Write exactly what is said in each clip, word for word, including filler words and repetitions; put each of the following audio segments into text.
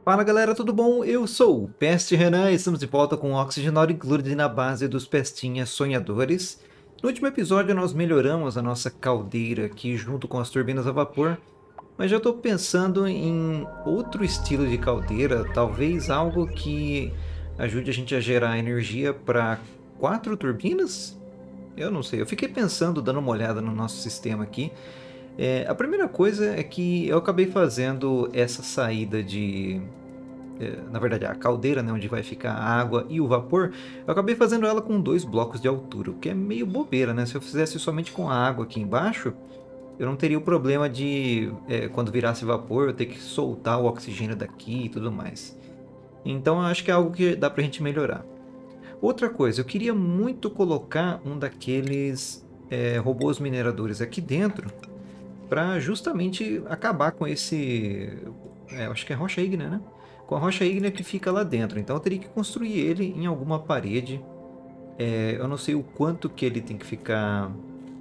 Fala galera, tudo bom? Eu sou o Peste Renan e estamos de volta com o Oxygenório Included na base dos Pestinhas Sonhadores. No último episódio nós melhoramos a nossa caldeira aqui junto com as turbinas a vapor, mas já estou pensando em outro estilo de caldeira, talvez algo que ajude a gente a gerar energia para quatro turbinas? Eu não sei, eu fiquei pensando, dando uma olhada no nosso sistema aqui. É, a primeira coisa é que eu acabei fazendo essa saída de... é, na verdade, a caldeira, né, onde vai ficar a água e o vapor, eu acabei fazendo ela com dois blocos de altura, o que é meio bobeira, né? Se eu fizesse somente com a água aqui embaixo, eu não teria o problema de, é, quando virasse vapor, eu ter que soltar o oxigênio daqui e tudo mais. Então, eu acho que é algo que dá pra gente melhorar. Outra coisa, eu queria muito colocar um daqueles é, robôs mineradores aqui dentro, para justamente acabar com esse... é, acho que é rocha ígnea, né? Com a rocha ígnea que fica lá dentro. Então eu teria que construir ele em alguma parede. É, eu não sei o quanto que ele tem que ficar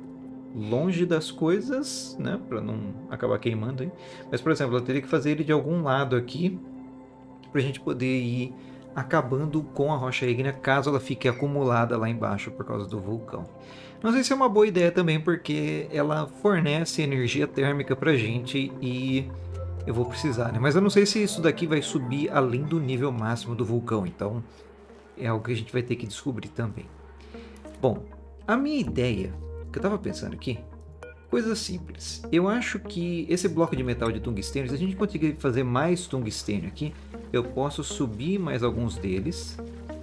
longe das coisas, né? Para não acabar queimando, hein? Mas, por exemplo, eu teria que fazer ele de algum lado aqui, para a gente poder ir acabando com a rocha ígnea caso ela fique acumulada lá embaixo por causa do vulcão. Não sei se é uma boa ideia também, porque ela fornece energia térmica pra gente e eu vou precisar, né? Mas eu não sei se isso daqui vai subir além do nível máximo do vulcão, então é algo que a gente vai ter que descobrir também. Bom, a minha ideia, que eu tava pensando aqui, coisa simples. Eu acho que esse bloco de metal de tungstênio, se a gente conseguir fazer mais tungstênio aqui, eu posso subir mais alguns deles,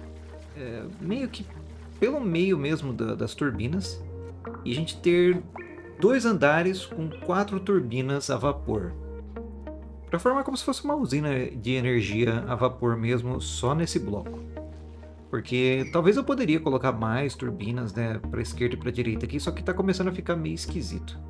é, meio que pelo meio mesmo da, das turbinas, e a gente ter dois andares com quatro turbinas a vapor, para formar como se fosse uma usina de energia a vapor mesmo, só nesse bloco. Porque talvez eu poderia colocar mais turbinas, né, para esquerda e para direita aqui, só que está começando a ficar meio esquisito.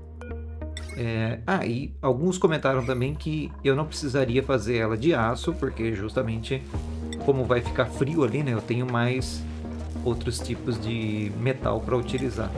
É... Ah, e alguns comentaram também que eu não precisaria fazer ela de aço, porque justamente como vai ficar frio ali, né, eu tenho mais outros tipos de metal para utilizar.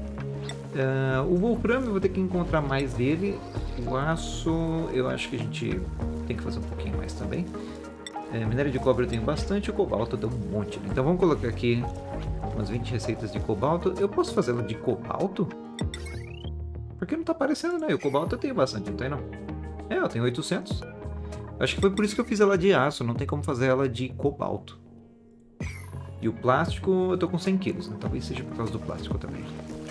Uh, o Wolfram eu vou ter que encontrar mais dele. O aço eu acho que a gente tem que fazer um pouquinho mais também. É, minério de cobre eu tenho bastante, o cobalto dá um monte, né? Então vamos colocar aqui umas vinte receitas de cobalto. Eu posso fazê-la de cobalto? Porque não tá aparecendo, né? E o cobalto eu tenho bastante, não tem não? É, eu tenho oitocentos. Acho que foi por isso que eu fiz ela de aço, não tem como fazer ela de cobalto. E o plástico eu tô com cem quilos, né? Talvez seja por causa do plástico também.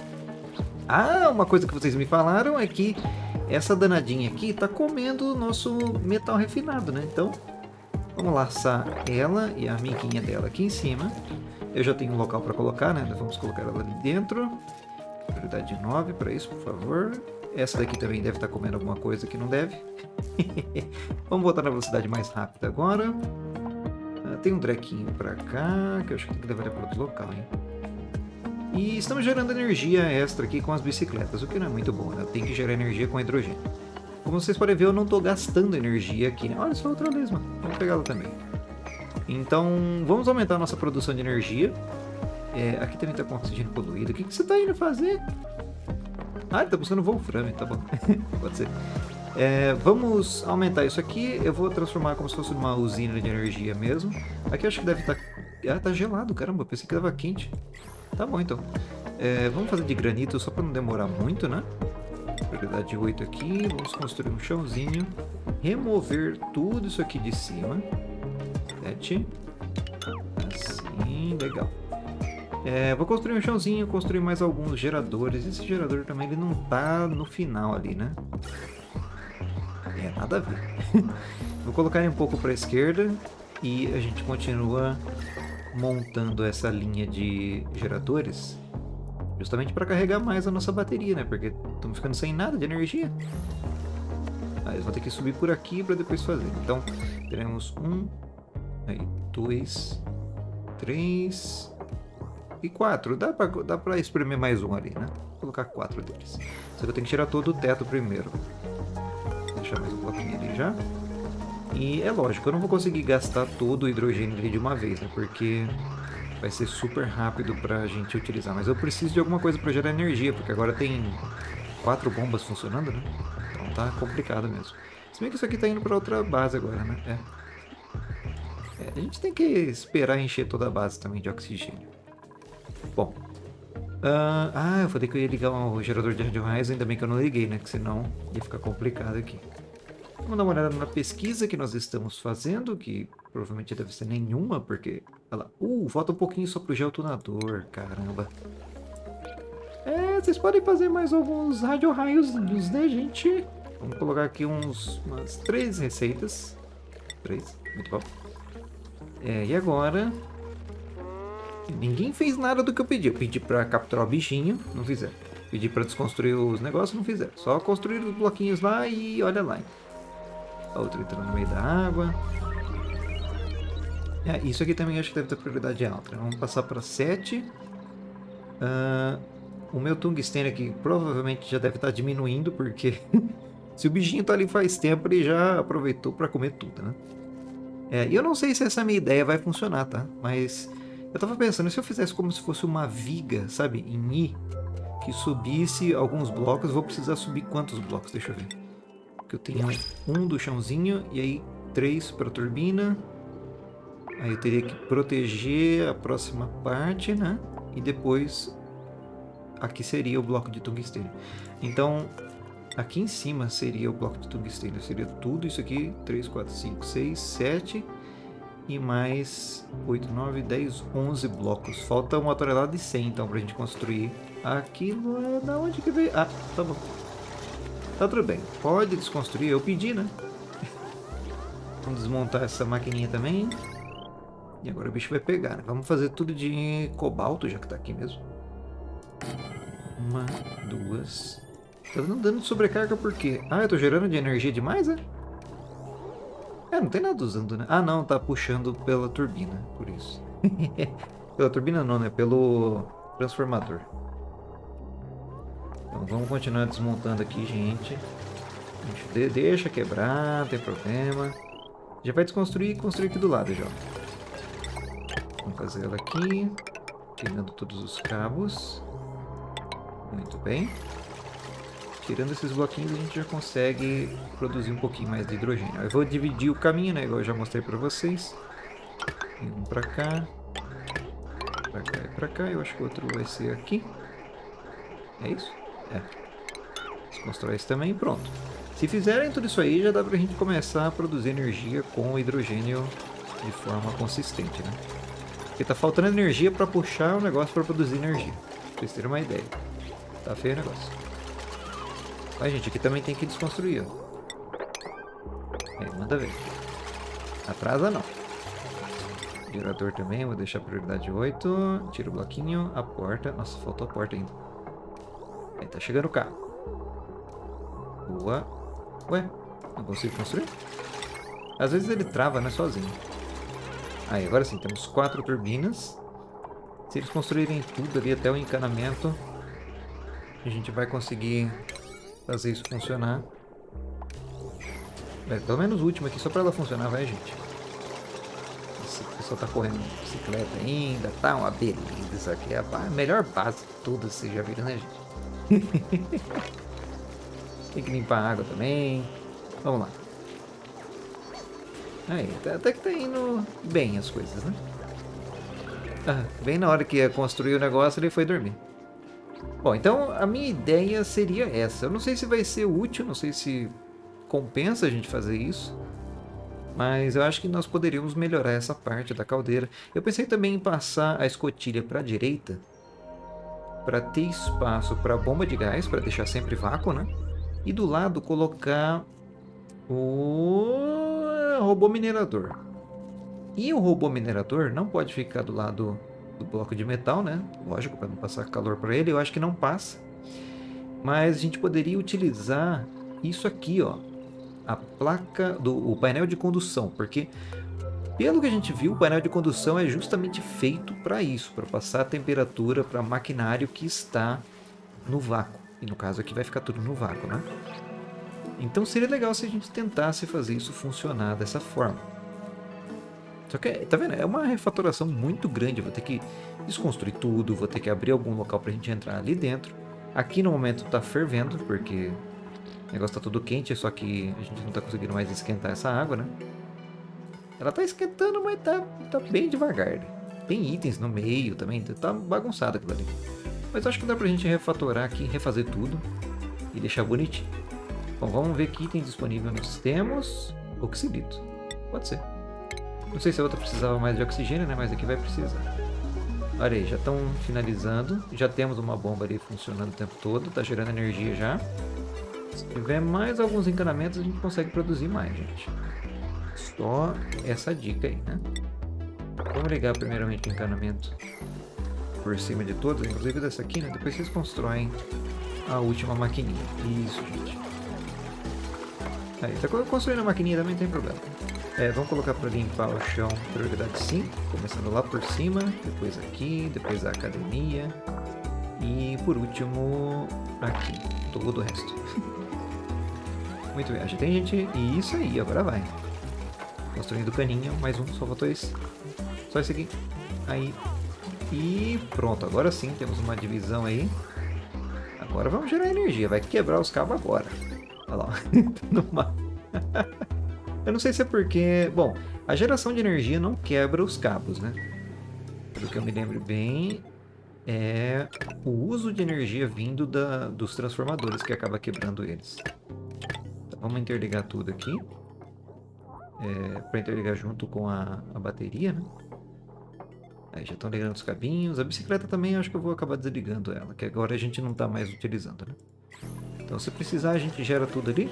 Ah, uma coisa que vocês me falaram é que essa danadinha aqui tá comendo o nosso metal refinado, né? Então, vamos laçar ela e a amiguinha dela aqui em cima. Eu já tenho um local para colocar, né? Vamos colocar ela ali dentro. Prioridade nove para isso, por favor. Essa daqui também deve estar comendo alguma coisa que não deve. Vamos voltar na velocidade mais rápida agora. Ah, tem um drequinho para cá, que eu acho que tem que levar ele para outro local, hein? E estamos gerando energia extra aqui com as bicicletas, o que não é muito bom, né? Tem que gerar energia com hidrogênio. Como vocês podem ver, eu não estou gastando energia aqui, né? Olha só outra lesma, vamos pegá-la também. Então, vamos aumentar a nossa produção de energia. É, aqui também está com oxigênio poluído. O que, que você está indo fazer? Ah, ele está buscando Wolfram, tá bom. Pode ser. É, vamos aumentar isso aqui. Eu vou transformar como se fosse uma usina de energia mesmo. Aqui eu acho que deve estar... Tá... Ah, tá gelado, caramba, eu pensei que estava quente. Tá bom, então. É, vamos fazer de granito só para não demorar muito, né? Prioridade oito aqui. Vamos construir um chãozinho. Remover tudo isso aqui de cima. sete. Assim, legal. É, vou construir um chãozinho, construir mais alguns geradores. Esse gerador também ele não tá no final ali, né? É, nada a ver. Vou colocar ele um pouco para a esquerda e a gente continua montando essa linha de geradores justamente para carregar mais a nossa bateria, né? Porque estamos ficando sem nada de energia. Aí eu vou ter que subir por aqui para depois fazer. Então teremos um, aí, dois, três e quatro. Dá para dá para espremer mais um ali, né? Vou colocar quatro deles. Só que eu tenho que tirar todo o teto primeiro. Vou deixar mais um bloquinho ali já. E é lógico, eu não vou conseguir gastar todo o hidrogênio ali de uma vez, né? Porque vai ser super rápido pra gente utilizar. Mas eu preciso de alguma coisa pra gerar energia, porque agora tem quatro bombas funcionando, né? Então tá complicado mesmo. Se bem que isso aqui tá indo pra outra base agora, né? É. a gente tem que esperar encher toda a base também de oxigênio. Bom. Uh, ah, eu falei que eu ia ligar o gerador de radio-raios, ainda bem que eu não liguei, né? Que senão ia ficar complicado aqui. Vamos dar uma olhada na pesquisa que nós estamos fazendo, que provavelmente deve ser nenhuma, porque... Olha lá. Uh, falta um pouquinho só pro geotunador, caramba. É, vocês podem fazer mais alguns radio-raios, né, gente? Vamos colocar aqui uns, umas três receitas. Três, muito bom. É, e agora... Ninguém fez nada do que eu pedi. Eu pedi pra capturar o bichinho, não fizeram. Pedi pra desconstruir os negócios, não fizeram. Só construir os bloquinhos lá e olha lá. A outra entrando no meio da água. É, isso aqui também acho que deve ter prioridade alta. Vamos passar para sete. Uh, o meu tungstênio aqui provavelmente já deve estar diminuindo, porque se o bichinho tá ali faz tempo, ele já aproveitou para comer tudo, né? É, e eu não sei se essa minha ideia vai funcionar, tá? Mas eu tava pensando, se eu fizesse como se fosse uma viga, sabe, em I, que subisse alguns blocos, eu vou precisar subir quantos blocos? Deixa eu ver. Porque eu tenho um do chãozinho e aí três para a turbina. Aí eu teria que proteger a próxima parte, né? E depois aqui seria o bloco de tungstênio. Então aqui em cima seria o bloco de tungstênio. Seria tudo isso aqui, três, quatro, cinco, seis, sete e mais oito, nove, dez, onze blocos. Falta uma tonelada e cem então pra gente construir aquilo. É da onde que veio? Ah, tá bom. Tá tudo bem. Pode desconstruir, eu pedi, né? Vamos desmontar essa maquininha também. E agora o bicho vai pegar, né? Vamos fazer tudo de cobalto, já que tá aqui mesmo. Uma, duas... Tá dando dano de sobrecarga por quê? Ah, eu tô gerando de energia demais, é? É, não tem nada usando, né? Ah, não, tá puxando pela turbina, por isso. Pela turbina não, né? Pelo transformador. Então vamos continuar desmontando aqui, gente. A gente deixa quebrar, não tem problema. Já vai desconstruir e construir aqui do lado, já. Vamos fazer ela aqui. Tirando todos os cabos. Muito bem. Tirando esses bloquinhos, a gente já consegue produzir um pouquinho mais de hidrogênio. Eu vou dividir o caminho, né? Igual eu já mostrei pra vocês. Um pra cá. Pra cá e pra cá. Eu acho que o outro vai ser aqui. É isso? É. Desconstrói esse também e pronto. Se fizerem tudo isso aí, já dá pra gente começar a produzir energia com o hidrogênio de forma consistente, né? Porque tá faltando energia pra puxar o negócio pra produzir energia. Pra vocês terem uma ideia. Tá feio o negócio. Vai, gente, aqui também tem que desconstruir, ó. Aí, manda ver. Atrasa não. Gerador também, vou deixar prioridade oito. Tira o bloquinho, a porta. Nossa, faltou a porta ainda. Aí, tá chegando o carro. Boa. Ué, não consigo construir? Às vezes ele trava, né, sozinho. Aí, agora sim, temos quatro turbinas. Se eles construírem tudo ali até o encanamento, a gente vai conseguir fazer isso funcionar. É, pelo menos o último aqui, só para ela funcionar, vai, gente. Esse pessoal tá correndo de bicicleta ainda, tá uma beleza. Isso aqui é a melhor base de todas, vocês já viram, né, gente? Tem que limpar a água também. Vamos lá. Aí, até que tá indo bem as coisas, né? Ah, bem na hora que ia construir o negócio, ele foi dormir. Bom, então a minha ideia seria essa. Eu não sei se vai ser útil, não sei se compensa a gente fazer isso. Mas eu acho que nós poderíamos melhorar essa parte da caldeira. Eu pensei também em passar a escotilha para a direita, para ter espaço para a bomba de gás, para deixar sempre vácuo, né? E do lado colocar o robô minerador. E o robô minerador não pode ficar do lado do bloco de metal, né? Lógico, para não passar calor para ele, eu acho que não passa. Mas a gente poderia utilizar isso aqui, ó, a placa do o painel de condução, porque pelo que a gente viu, o painel de condução é justamente feito para isso, para passar a temperatura para maquinário que está no vácuo. E no caso aqui vai ficar tudo no vácuo, né? Então seria legal se a gente tentasse fazer isso funcionar dessa forma. Só que, tá vendo? É uma refatoração muito grande. Vou ter que desconstruir tudo, vou ter que abrir algum local pra gente entrar ali dentro. Aqui no momento tá fervendo, porque o negócio tá tudo quente, só que a gente não tá conseguindo mais esquentar essa água, né? Ela tá esquentando, mas tá, tá bem devagar. Tem itens no meio também, tá bagunçado aquilo ali. Mas acho que dá pra gente refatorar aqui, refazer tudo e deixar bonitinho. Bom, vamos ver que item disponível nós temos. Oxidito. Pode ser. Não sei se a outra precisava mais de oxigênio, né? Mas aqui vai precisar. Olha aí, já estão finalizando. Já temos uma bomba ali funcionando o tempo todo. Tá gerando energia já. Se tiver mais alguns encanamentos, a gente consegue produzir mais, gente. Só essa dica aí, né? Vamos ligar primeiramente o encanamento por cima de todos, inclusive dessa aqui, né? Depois vocês constroem a última maquininha. Isso, gente. Aí, tá construindo a maquininha também, não tem problema. É, vamos colocar para limpar o chão, prioridade cinco, começando lá por cima, depois aqui, depois a academia e por último aqui, todo o resto. Muito bem, já tem gente, e isso aí, agora vai. Construindo o caninho, mais um, só faltou esse. Só esse aqui. Aí. E pronto, agora sim temos uma divisão aí. Agora vamos gerar energia, vai quebrar os cabos agora. Olha lá, numa... Eu não sei se é porque... Bom, a geração de energia não quebra os cabos, né? Pelo que eu me lembro bem, é o uso de energia vindo da, dos transformadores que acaba quebrando eles. Então, vamos interligar tudo aqui. É, para interligar junto com a, a bateria, né? Aí já estão ligando os cabinhos. A bicicleta também acho que eu vou acabar desligando ela, que agora a gente não está mais utilizando, né? Então se precisar a gente gera tudo ali.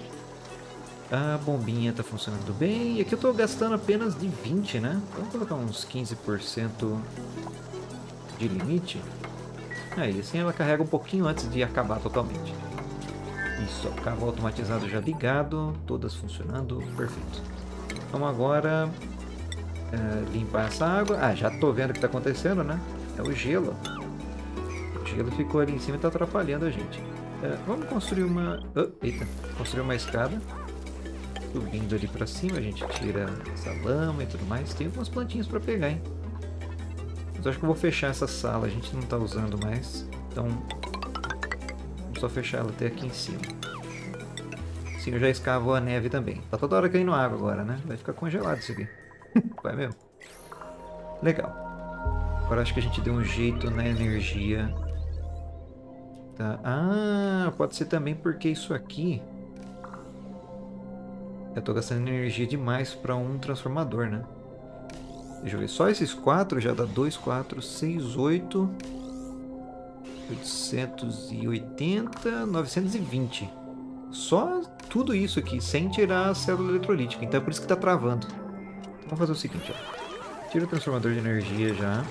A bombinha está funcionando bem. E aqui eu estou gastando apenas de vinte, né? Vamos colocar uns quinze por cento de limite. Aí, assim ela carrega um pouquinho antes de acabar totalmente. Isso, ó, carro automatizado já ligado, todas funcionando, perfeito. Vamos agora é, limpar essa água. Ah, já estou vendo o que está acontecendo, né? É o gelo. O gelo ficou ali em cima e está atrapalhando a gente. É, vamos construir uma... Oh, eita, construir uma escada. Subindo ali pra cima, a gente tira essa lama e tudo mais. Tem algumas plantinhas pra pegar, hein? Mas eu acho que eu vou fechar essa sala, a gente não tá usando mais. Então, vamos só fechar ela até aqui em cima. Sim, eu já escavo a neve também. Tá toda hora caindo água agora, né? Vai ficar congelado isso aqui. Vai mesmo. Legal. Agora acho que a gente deu um jeito na energia. Tá. Ah, pode ser também porque isso aqui... Eu tô gastando energia demais para um transformador, né? Deixa eu ver. Só esses quatro já dá dois, quatro, seis, oito... oitocentos e oitenta, novecentos e vinte. Só tudo isso aqui, sem tirar a célula eletrolítica. Então é por isso que tá travando. Então vamos fazer o seguinte, ó. Tira o transformador de energia já.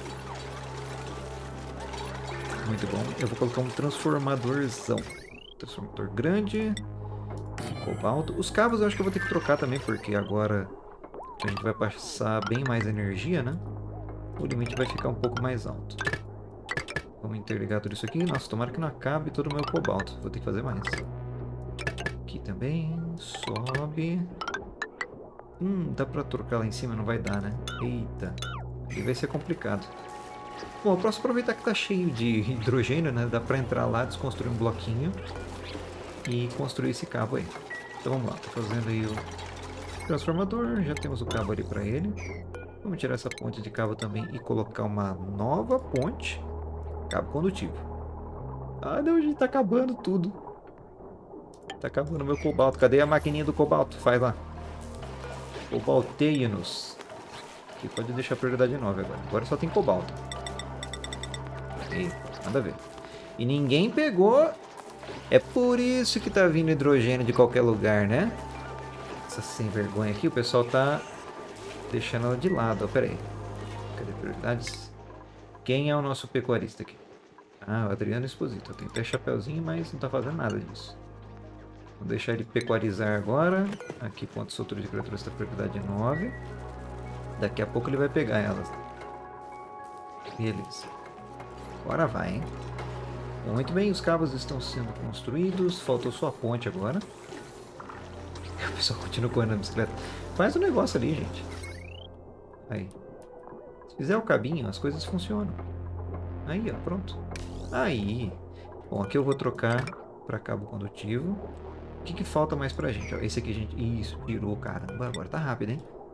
Muito bom. Eu vou colocar um transformadorzão. Transformador grande... Cobalto. Os cabos eu acho que eu vou ter que trocar também, porque agora a gente vai passar bem mais energia, né? O limite vai ficar um pouco mais alto. Vamos interligar tudo isso aqui. Nossa, tomara que não acabe todo o meu cobalto. Vou ter que fazer mais. Aqui também. Sobe. Hum, dá pra trocar lá em cima? Não vai dar, né? Eita. Aí vai ser complicado. Bom, eu posso aproveitar que tá cheio de hidrogênio, né? Dá pra entrar lá, desconstruir um bloquinho e construir esse cabo aí. Então vamos lá, tô fazendo aí o transformador, já temos o cabo ali para ele. Vamos tirar essa ponte de cabo também e colocar uma nova ponte, cabo condutivo. Ah não, a gente tá acabando tudo. Tá acabando meu cobalto, cadê a maquininha do cobalto? Faz lá. Cobalteia-nos. Aqui pode deixar a prioridade nove agora, agora só tem cobalto. Eita, nada a ver. E ninguém pegou... É por isso que tá vindo hidrogênio de qualquer lugar, né? Essa sem vergonha aqui, o pessoal tá deixando ela de lado. Ó, pera aí. Cadê prioridades? Quem é o nosso pecuarista aqui? Ah, o Adriano Exposito. Tem até chapeuzinho, mas não tá fazendo nada disso. Vou deixar ele pecuarizar agora. Aqui, ponto de soltura de criaturas da prioridade nove. Daqui a pouco ele vai pegar elas. Beleza. Agora vai, hein? Muito bem, os cabos estão sendo construídos. Faltou só a ponte agora. O pessoal continua correndo na bicicleta. Faz o um negócio ali, gente. Aí. Se fizer o cabinho, as coisas funcionam. Aí, ó, pronto. Aí. Bom, aqui eu vou trocar para cabo condutivo. O que, que falta mais pra gente? Ó, esse aqui, gente. Isso, tirou, caramba. Agora tá rápido, hein?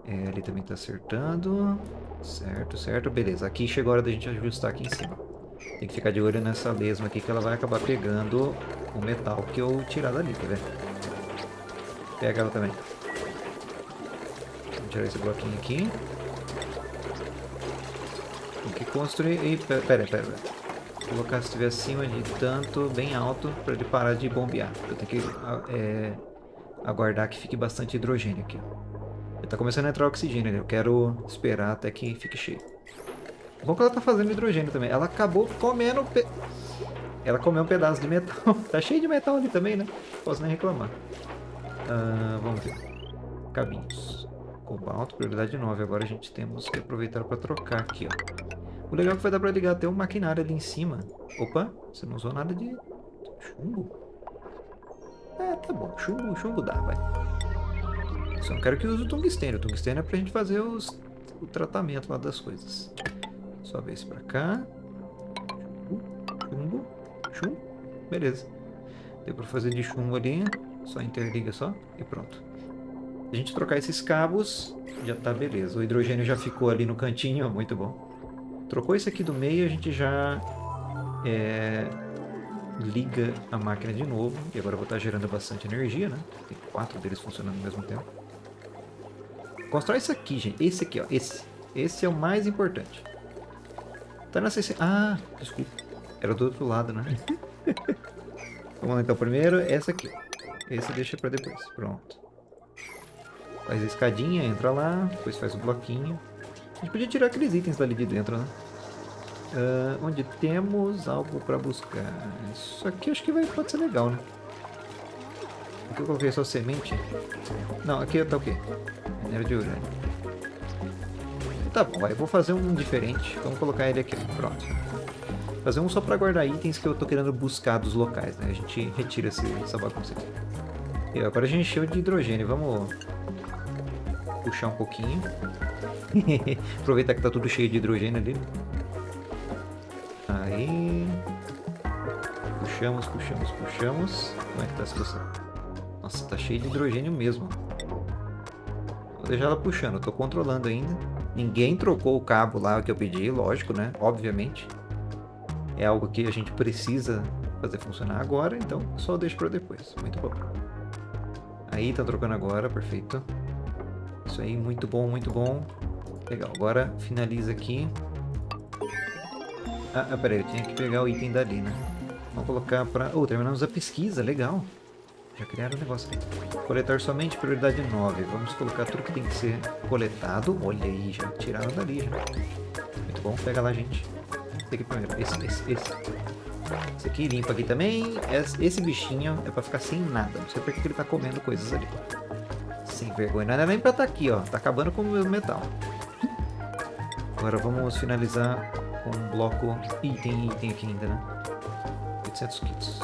É, ali também tá acertando. Certo, certo. Beleza, aqui chegou a hora da gente ajustar aqui em cima. Tem que ficar de olho nessa lesma aqui que ela vai acabar pegando o metal que eu tirar dali, quer ver? Pega ela também. Vamos tirar esse bloquinho aqui. Tem que construir... Ih, pera, pera, pera. Vou colocar se estiver acima de tanto, bem alto, para ele parar de bombear. Eu tenho que é, aguardar que fique bastante hidrogênio aqui. Ele tá começando a entrar oxigênio, né? Eu quero esperar até que fique cheio. Bom que ela tá fazendo hidrogênio também. Ela acabou comendo... Pe... Ela comeu um pedaço de metal. Tá cheio de metal ali também, né? Posso nem reclamar. Uh, vamos ver. Cabinhos. Cobalto, prioridade nove. Agora a gente temos que aproveitar para trocar aqui, ó. O legal é que vai dar para ligar até um maquinário ali em cima. Opa, você não usou nada de chumbo? É, tá bom. Chumbo, chumbo dá, vai. Só não quero que use o tungstênio. O tungstênio é pra gente fazer os, o tratamento lá das coisas. Só ver isso pra cá. Chumbo, chumbo. Beleza. Deu pra fazer de chumbo ali. Só interliga só e pronto. Se a gente trocar esses cabos, já tá beleza. O hidrogênio já ficou ali no cantinho, muito bom. Trocou esse aqui do meio, a gente já é, liga a máquina de novo. E agora eu vou estar gerando bastante energia, né? Tem quatro deles funcionando ao mesmo tempo. Constrói isso aqui, gente. Esse aqui, ó. Esse. Esse é o mais importante. Tá nessa... Ah, desculpa. Era do outro lado, né? Vamos lá, então. Primeiro, essa aqui. Esse deixa pra depois. Pronto. Faz a escadinha, entra lá. Depois faz o bloquinho. A gente podia tirar aqueles itens dali de dentro, né? Uh, onde temos algo pra buscar. Isso aqui acho que vai, pode ser legal, né? Aqui eu coloquei só semente. Não, aqui tá o quê? Minério de urânio. Tá bom, vai. Eu vou fazer um diferente. Vamos colocar ele aqui. Pronto. Fazer um só pra guardar itens que eu tô querendo buscar dos locais, né? A gente retira esse, essa bagunça aqui. E agora a gente encheu de hidrogênio. Vamos puxar um pouquinho. Aproveitar que tá tudo cheio de hidrogênio ali. Aí. Puxamos, puxamos, puxamos. Como é que tá a situação? Nossa, tá cheio de hidrogênio mesmo. Vou deixar ela puxando, eu tô controlando ainda. Ninguém trocou o cabo lá que eu pedi, lógico, né? Obviamente. É algo que a gente precisa fazer funcionar agora, então só deixo pra depois. Muito bom. Aí, tá trocando agora, perfeito. Isso aí, muito bom, muito bom. Legal, agora finaliza aqui. Ah, ah, peraí, eu tinha que pegar o item dali, né? Vamos colocar pra... Oh, terminamos a pesquisa, legal. Já criaram o negócio aqui. Coletar somente prioridade nove. Vamos colocar tudo que tem que ser coletado. Olha aí, já tiraram dali, já. Muito bom, pega lá, gente. Esse aqui primeiro, esse, esse, esse. Esse aqui limpa aqui também. Esse bichinho é pra ficar sem nada. Não sei porque ele tá comendo coisas ali. Sem vergonha. Não é nem pra estar aqui, ó. Tá acabando com o meu metal. Agora vamos finalizar com um bloco item, item aqui ainda, né? oitocentos kits.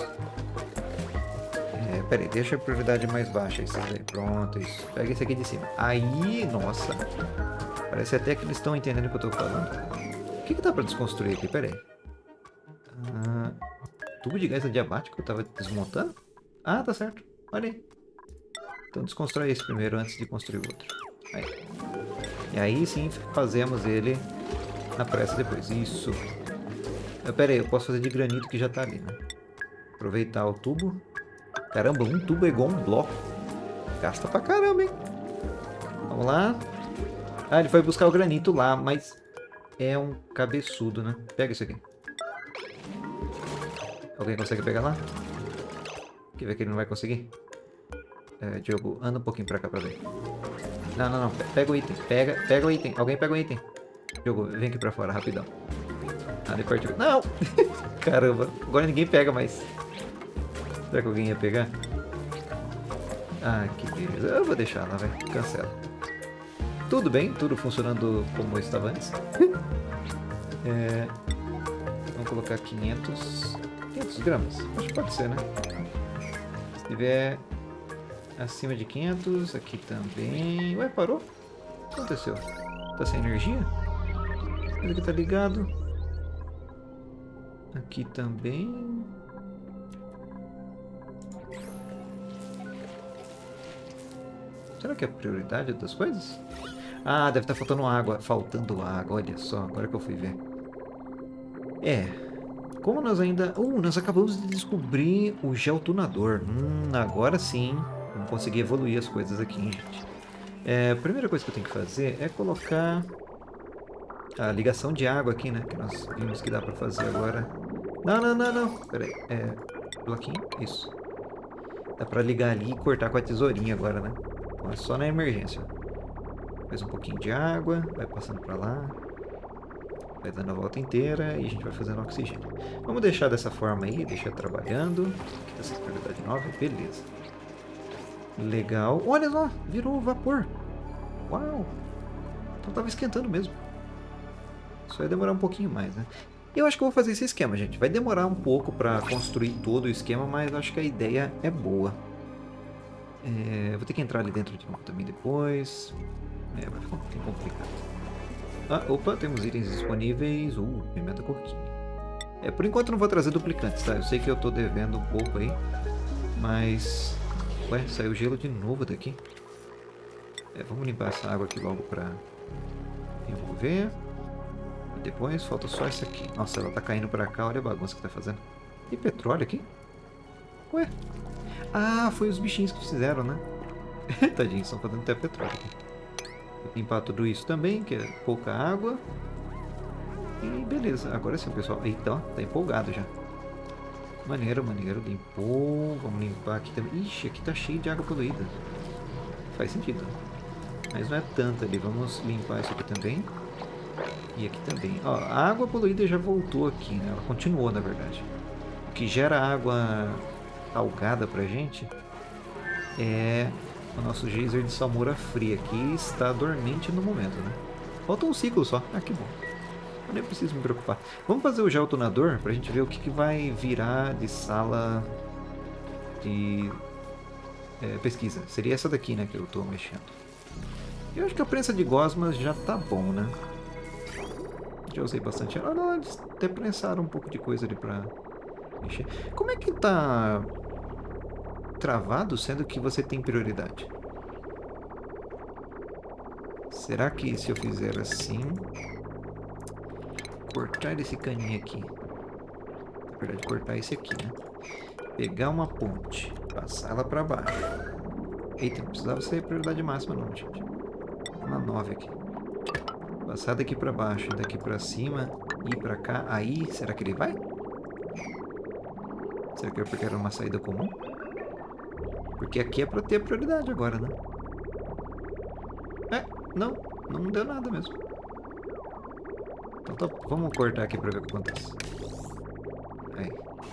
É, peraí, deixa a prioridade mais baixa. Esses aí. Pronto, isso. Pega esse aqui de cima. Aí, nossa. Parece até que eles estão entendendo o que eu tô falando. O que que dá pra desconstruir aqui? Peraí. Ah, tubo de gás adiabático que eu tava desmontando? Ah, tá certo. Olha aí. Então desconstrói esse primeiro antes de construir o outro. Aí. E aí sim fazemos ele na pressa depois. Isso. Eu, pera aí, eu posso fazer de granito que já tá ali, né? Aproveitar o tubo. Caramba, um tubo é igual um bloco. Gasta pra caramba, hein? Vamos lá. Ah, ele foi buscar o granito lá, mas é um cabeçudo, né? Pega isso aqui. Alguém consegue pegar lá? Quer ver que ele não vai conseguir? É, Diogo, anda um pouquinho pra cá pra ver. Não, não, não. Pega o item. Pega, pega o item. Alguém pega o item. Diogo, vem aqui pra fora, rapidão. Ah, ele partiu. Não! Caramba. Agora ninguém pega mais. Será que alguém ia pegar? Ah, que beleza. Eu vou deixar lá, vai. Cancela. Tudo bem. Tudo funcionando como estava antes. É... Vamos colocar quinhentos... quinhentos gramas. Acho que pode ser, né? Se tiver... acima de quinhentos, aqui também. Ué, parou? O que aconteceu? Tá sem energia? Esse aqui tá ligado. Aqui também. Será que é a prioridade das coisas? Ah, deve estar faltando água. Faltando água, olha só, agora que eu fui ver. É, como nós ainda... Uh, nós acabamos de descobrir o geotunador. Hum, agora sim, vamos conseguir evoluir as coisas aqui, hein, gente. É, a primeira coisa que eu tenho que fazer é colocar a ligação de água aqui, né? Que nós vimos que dá pra fazer agora. Não, não, não, não. Pera aí. É, bloquinho? Isso. Dá pra ligar ali e cortar com a tesourinha agora, né? Então é só na emergência. Faz um pouquinho de água, vai passando pra lá. Vai dando a volta inteira e a gente vai fazendo oxigênio. Vamos deixar dessa forma aí, deixar trabalhando. Aqui tá essa qualidade nova, beleza. Legal. Olha lá, virou vapor. Uau! Então tava esquentando mesmo. Só vai demorar um pouquinho mais, né? Eu acho que eu vou fazer esse esquema, gente. Vai demorar um pouco para construir todo o esquema, mas acho que a ideia é boa. É, vou ter que entrar ali dentro de novo também depois. É, vai ficar um pouquinho complicado. Ah, opa, temos itens disponíveis. Uh, pimenta coquinha. É, por enquanto não vou trazer duplicantes, tá? Eu sei que eu tô devendo um pouco aí. Mas... Ué, saiu gelo de novo daqui. É, vamos limpar essa água aqui logo pra remover. Depois falta só isso aqui. Nossa, ela tá caindo pra cá. Olha a bagunça que tá fazendo. Tem petróleo aqui? Ué? Ah, foi os bichinhos que fizeram, né? Tadinhos, estão fazendo até petróleo aqui. Vou limpar tudo isso também, que é pouca água. E beleza. Agora sim, pessoal. Eita, ó, tá empolgado já. Maneiro, maneiro. Limpou. Vamos limpar aqui também. Ixi, aqui tá cheio de água poluída. Faz sentido. Mas não é tanta ali. Vamos limpar isso aqui também. E aqui também. Ó, a água poluída já voltou aqui, né? Ela continuou, na verdade. O que gera água salgada pra gente é o nosso geyser de salmoura fria, que está dormente no momento, né? Falta um ciclo só. Ah, que bom. Eu nem preciso me preocupar. Vamos fazer o geotunador pra gente ver o que, que vai virar de sala de é, pesquisa. Seria essa daqui, né, que eu tô mexendo. Eu acho que a prensa de gosmas já tá bom, né? Já usei bastante. Ah, não, eles até prensaram um pouco de coisa ali pra mexer. Como é que tá travado, sendo que você tem prioridade? Será que se eu fizer assim... Cortar esse caninho aqui. Na verdade, cortar esse aqui, né? Pegar uma ponte. Passar ela pra baixo. Eita, não precisava ser prioridade máxima não, gente. Uma nove aqui. Passar daqui pra baixo, daqui pra cima, ir pra cá. Aí, será que ele vai? Será que é porque era uma saída comum? Porque aqui é pra ter a prioridade agora, né? É, não. Não deu nada mesmo. Então tá, vamos cortar aqui pra ver o que acontece. Aí.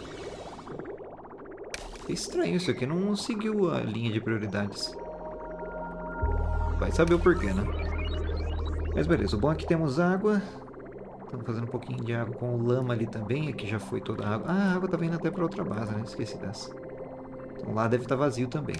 É estranho isso aqui, não seguiu a linha de prioridades. Vai saber o porquê, né? Mas beleza, o bom é que temos água. Estamos fazendo um pouquinho de água com lama ali também. Aqui já foi toda a água. Ah, a água tá vindo até para outra base, né? Esqueci dessa. Então lá deve estar vazio também.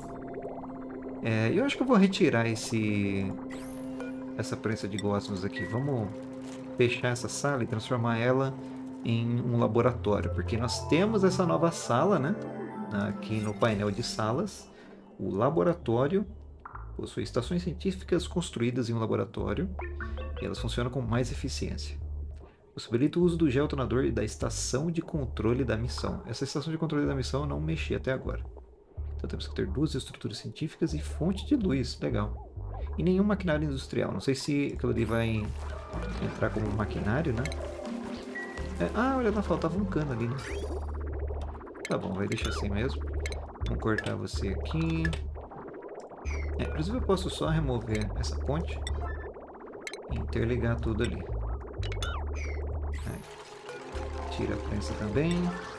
É, eu acho que eu vou retirar esse... essa prensa de gosmos aqui. Vamos fechar essa sala e transformar ela em um laboratório. Porque nós temos essa nova sala, né? Aqui no painel de salas. O laboratório possui estações científicas construídas em um laboratório e elas funcionam com mais eficiência. Possibilita o uso do geotonador e da estação de controle da missão. Essa estação de controle da missão eu não mexi até agora. Então temos que ter duas estruturas científicas e fonte de luz. Legal. E nenhum maquinário industrial. Não sei se aquilo ali vai entrar como maquinário, né? É, ah, olha lá, faltava um cano ali, né? Tá bom, vai deixar assim mesmo. Vamos cortar você aqui. É, inclusive eu posso só remover essa ponte e interligar tudo ali. Aí. Tira a prensa também.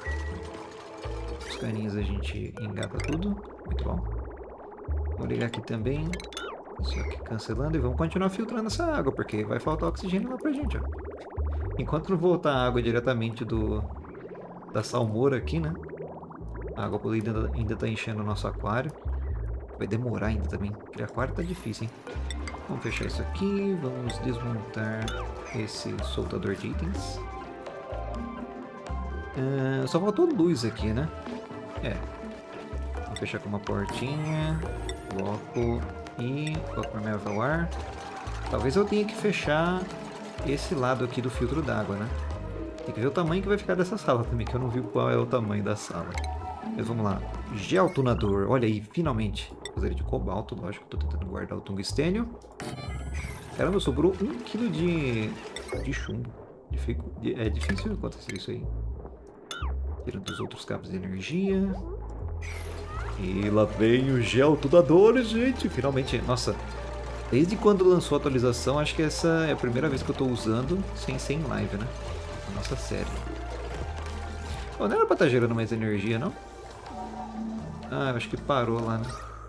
Os caninhos a gente engata tudo. Muito bom. Vou ligar aqui também. Isso aqui cancelando e vamos continuar filtrando essa água, porque vai faltar oxigênio lá pra gente, ó. Enquanto não voltar a água diretamente do da salmoura aqui, né? A água poluída ainda tá enchendo o nosso aquário. Vai demorar ainda também. Criar aquário tá difícil, hein? Vamos fechar isso aqui. Vamos desmontar esse soltador de itens. Uh, só faltou luz aqui, né? É. Vamos fechar com uma portinha. Bloco e bloco permeável ao ar. Talvez eu tenha que fechar esse lado aqui do filtro d'água, né? Tem que ver o tamanho que vai ficar dessa sala também, que eu não vi qual é o tamanho da sala. Mas vamos lá. Geotunador. Olha aí, finalmente. Vou fazer ele de cobalto, lógico. Tô tentando guardar o tungstênio. Caramba, sobrou um quilo de, de chumbo. Dificu... É difícil acontecer isso aí. Tirando os outros cabos de energia. E lá vem o geotunador, gente. Finalmente. Nossa, desde quando lançou a atualização, acho que essa é a primeira vez que eu tô usando sem ser em live, né? Nossa, série. Oh, não era pra estar gerando mais energia, não? Ah, eu acho que parou lá, né?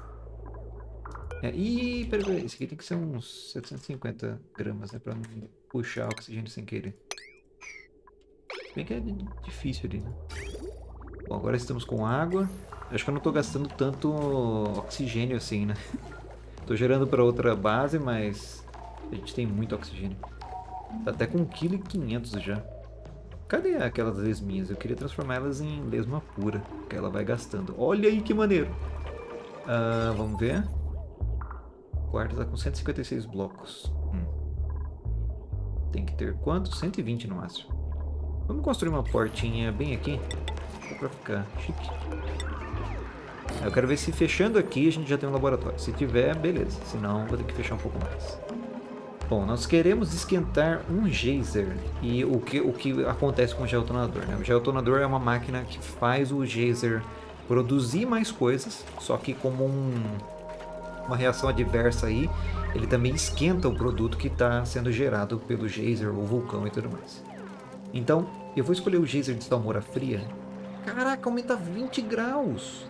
É, ih, peraí, peraí. Esse aqui tem que ser uns setecentos e cinquenta gramas, né? Pra não puxar oxigênio sem querer. Se bem que é difícil ali, né? Bom, agora estamos com água. Acho que eu não tô gastando tanto oxigênio assim, né? Tô gerando pra outra base, mas a gente tem muito oxigênio. Tá até com um vírgula quinhentos quilos já. Cadê aquelas lesminhas? Eu queria transformá-las em lesma pura, que ela vai gastando. Olha aí que maneiro! Uh, vamos ver. O quarto tá com cento e cinquenta e seis blocos. Hum. Tem que ter quanto? cento e vinte no máximo. Vamos construir uma portinha bem aqui, só pra ficar chique. Eu quero ver se fechando aqui a gente já tem um laboratório. Se tiver, beleza. Se não, vou ter que fechar um pouco mais. Bom, nós queremos esquentar um geyser. E o que, o que acontece com o geotonador, né? O geotonador é uma máquina que faz o geyser produzir mais coisas, só que como um, uma reação adversa aí, ele também esquenta o produto que está sendo gerado pelo geyser ou vulcão e tudo mais. Então, eu vou escolher o geyser de salmoura fria. Caraca, aumenta vinte graus!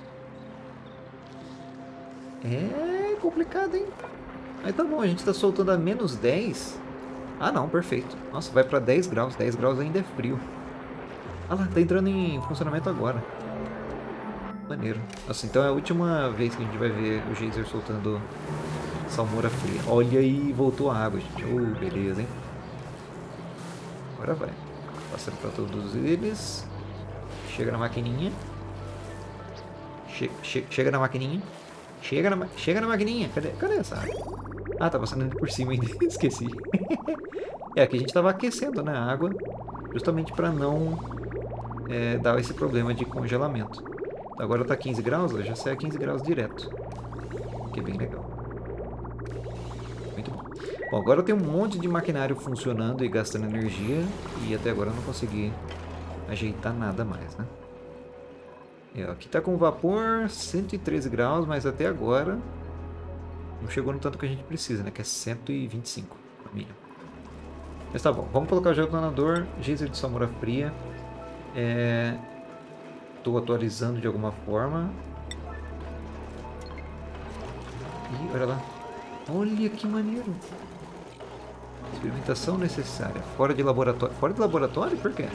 É complicado, hein? Mas tá bom, a gente tá soltando a menos dez. Ah não, perfeito. Nossa, vai pra dez graus. dez graus ainda é frio. Ah lá, tá entrando em funcionamento agora. Maneiro. Nossa, então é a última vez que a gente vai ver o geyser soltando salmoura fria. Olha aí, voltou a água, gente. Oh, beleza, hein? Agora vai. Passando pra todos eles. Chega na maquininha. Che che chega na maquininha. Chega na, chega na maquininha. Cadê, cadê essa água? Ah, tá passando ali por cima ainda. Esqueci. É, aqui a gente tava aquecendo, né, a água. Justamente para não é, dar esse problema de congelamento. Agora tá quinze graus, já sai a quinze graus direto. Que é bem legal. Muito bom. Bom, agora tem um monte de maquinário funcionando e gastando energia. E até agora eu não consegui ajeitar nada mais, né? É, aqui tá com vapor cento e treze graus, mas até agora não chegou no tanto que a gente precisa, né? Que é cento e vinte e cinco no mínimo. Mas tá bom, vamos colocar o geotonador, geyser de salmoura fria. É... Tô atualizando de alguma forma. Ih, olha lá. Olha que maneiro. Experimentação necessária. Fora de laboratório. Fora de laboratório? Por quê?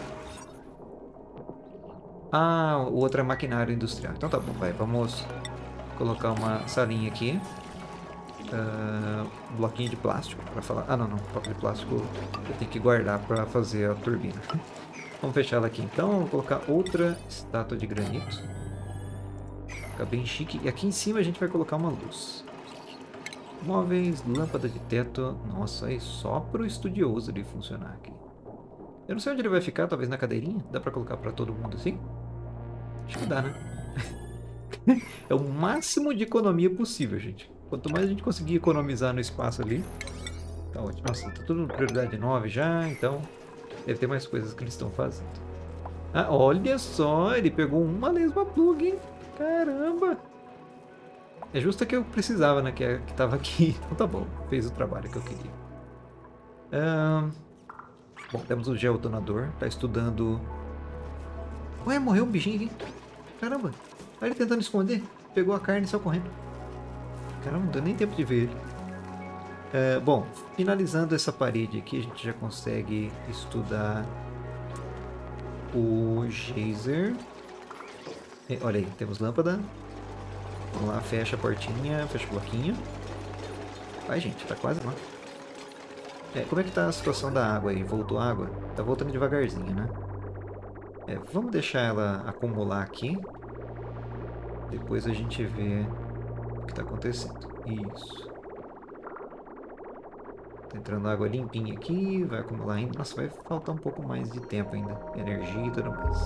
Ah, o outro é maquinário industrial. Então tá bom, vai. Vamos colocar uma salinha aqui. Uh, um bloquinho de plástico para falar. Ah, não, não. Bloco de plástico eu tenho que guardar para fazer a turbina. Vamos fechar ela aqui então. Vou colocar outra estátua de granito. Fica bem chique. E aqui em cima a gente vai colocar uma luz. Móveis, lâmpada de teto. Nossa, aí só pro estudioso ele funcionar aqui. Eu não sei onde ele vai ficar, talvez na cadeirinha. Dá pra colocar pra todo mundo assim? Acho que dá, né? É o máximo de economia possível, gente. Quanto mais a gente conseguir economizar no espaço ali, tá ótimo. Nossa, tá tudo prioridade nove já, então deve ter mais coisas que eles estão fazendo. Ah, olha só, ele pegou uma lesma plug, hein? Caramba! É justo a que eu precisava, né? Que, é, que tava aqui. Então tá bom, fez o trabalho que eu queria. Ah, bom, temos o geotonador, tá estudando... Ué, morreu um bichinho aqui. Caramba, olha ele tentando esconder. Pegou a carne e saiu correndo. Caramba, não deu nem tempo de ver ele. É, bom, finalizando essa parede aqui, a gente já consegue estudar o geyser. E, olha aí, temos lâmpada. Vamos lá, fecha a portinha, fecha o bloquinho. Vai, gente, tá quase lá. É, como é que tá a situação da água aí? Voltou a água? Tá voltando devagarzinho, né? É, vamos deixar ela acumular aqui. Depois a gente vê o que está acontecendo. Isso. Tá entrando água limpinha aqui, vai acumular ainda. Nossa, vai faltar um pouco mais de tempo ainda. Energia e tudo mais.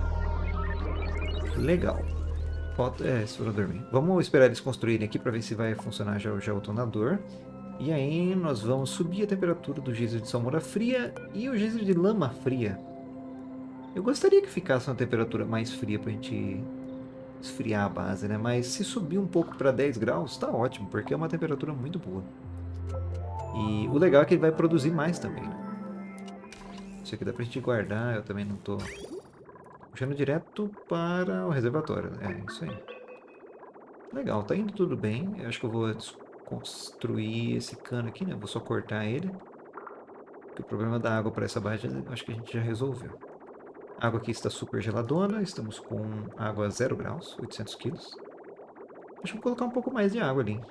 Legal. Falta... É, se for dormir. Vamos esperar eles construírem aqui para ver se vai funcionar já, já o tonador. E aí nós vamos subir a temperatura do geyser de salmoura fria e o geyser de lama fria. Eu gostaria que ficasse uma temperatura mais fria pra gente esfriar a base, né? Mas se subir um pouco para dez graus, tá ótimo, porque é uma temperatura muito boa. E o legal é que ele vai produzir mais também, né? Isso aqui dá pra gente guardar, eu também não tô puxando direto para o reservatório. É, isso aí. Legal, tá indo tudo bem. Eu acho que eu vou construir esse cano aqui, né? Vou só cortar ele. Porque o problema da água para essa barra, eu acho que a gente já resolveu. A água aqui está super geladona, estamos com água a zero graus, oitocentos quilos. Acho que vou colocar um pouco mais de água ali.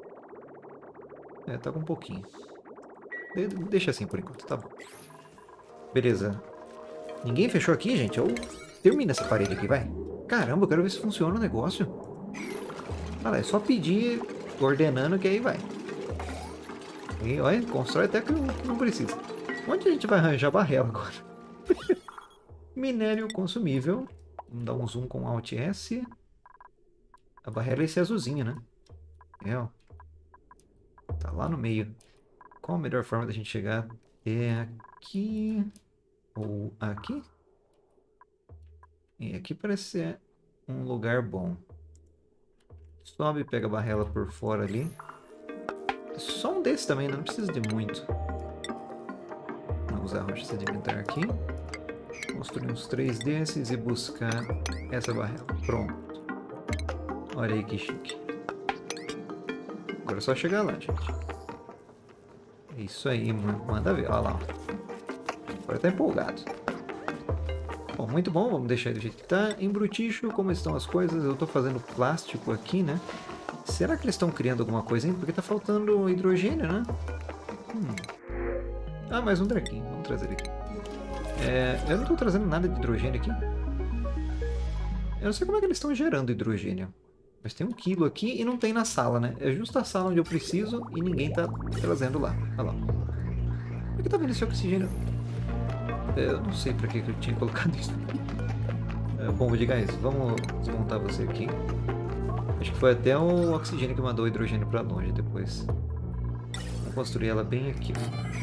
É, tá com um pouquinho. De deixa assim por enquanto, tá bom. Beleza. Ninguém fechou aqui, gente? Eu termino essa parede aqui, vai. Caramba, eu quero ver se funciona o negócio. Olha lá, é só pedir ordenando que aí vai. E olha, constrói até que não precisa. Onde a gente vai arranjar barrela agora? Minério consumível. Vamos dar um zoom com Alt S. A barrela é esse azulzinho, né? É, ó. Tá lá no meio. Qual a melhor forma da gente chegar? É aqui. Ou aqui? E aqui parece ser um lugar bom. Sobe, pega a barrela por fora ali. Só um desse também, não precisa de muito. Vamos usar a rocha sedimentar aqui. Construir uns três desses e buscar essa barrela. Pronto. Olha aí que chique. Agora é só chegar lá, gente. Isso aí, manda ver. Olha lá. Agora tá empolgado. Bom, muito bom. Vamos deixar ele do jeito que tá. Embruticho, como estão as coisas? Eu tô fazendo plástico aqui, né? Será que eles estão criando alguma coisa ainda? Porque tá faltando hidrogênio, né? Hum. Ah, mais um draquinho. Vamos trazer ele aqui. É, eu não estou trazendo nada de hidrogênio aqui. Eu não sei como é que eles estão gerando hidrogênio. Mas tem um quilo aqui e não tem na sala, né? É justo a sala onde eu preciso e ninguém está trazendo lá. Olha lá. Por que tá vendo esse oxigênio? Eu não sei para que eu tinha colocado isso. É, bomba de gás. Vamos desmontar você aqui. Acho que foi até o oxigênio que mandou o hidrogênio para longe depois. Vou construir ela bem aqui.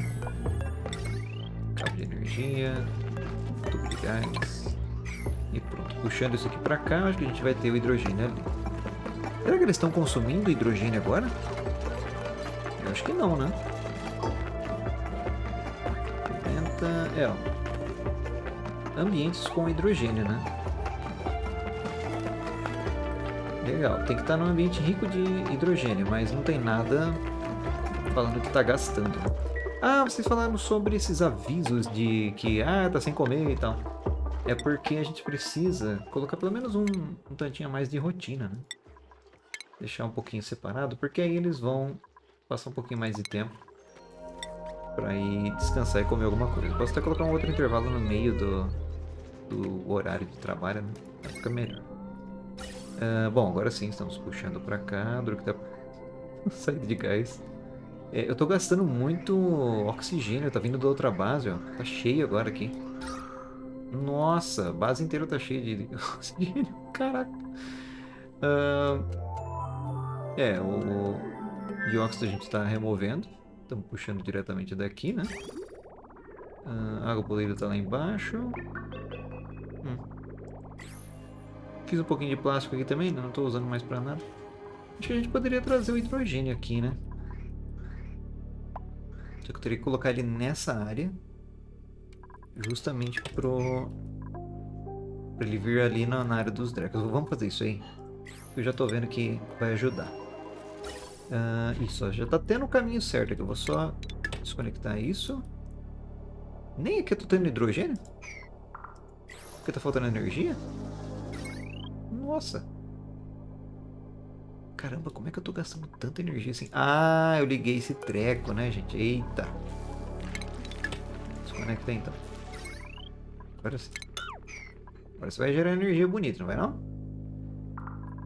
Cabo de energia, tubo de gás. E pronto. Puxando isso aqui para cá, acho que a gente vai ter o hidrogênio ali. Será que eles estão consumindo hidrogênio agora? Eu acho que não, né? É, ó. Ambientes com hidrogênio, né? Legal. Tem que estar num ambiente rico de hidrogênio, mas não tem nada falando que está gastando. Ah, vocês falaram sobre esses avisos de que, ah, tá sem comer e tal. É porque a gente precisa colocar pelo menos um, um tantinho a mais de rotina, né? Deixar um pouquinho separado, porque aí eles vão passar um pouquinho mais de tempo para ir descansar e comer alguma coisa. Posso até colocar um outro intervalo no meio do, do horário de trabalho, né? Vai ficar melhor. Uh, bom, agora sim, estamos puxando para cá. Duro que tá saindo de gás. É, eu tô gastando muito oxigênio, tá vindo da outra base, ó. Tá cheio agora aqui. Nossa, a base inteira tá cheia de oxigênio. Caraca. Uh, é, o, o dióxido a gente tá removendo. Estamos puxando diretamente daqui, né? Uh, a água poluída tá lá embaixo. Hum. Fiz um pouquinho de plástico aqui também, não tô usando mais pra nada. Acho que a gente poderia trazer o hidrogênio aqui, né? Só que eu teria que colocar ele nessa área. Justamente pro... pra ele vir ali na, na área dos Drecos. Vamos fazer isso aí. Eu já tô vendo que vai ajudar. Uh, isso, ó, já tá tendo o caminho certo aqui. Eu vou só desconectar isso. Nem aqui eu tô tendo hidrogênio? Porque tá faltando energia? Nossa. Caramba, como é que eu tô gastando tanta energia assim? Ah, eu liguei esse treco, né, gente? Eita. Desconecta então. Agora sim. Agora você vai gerar energia bonita, não vai não?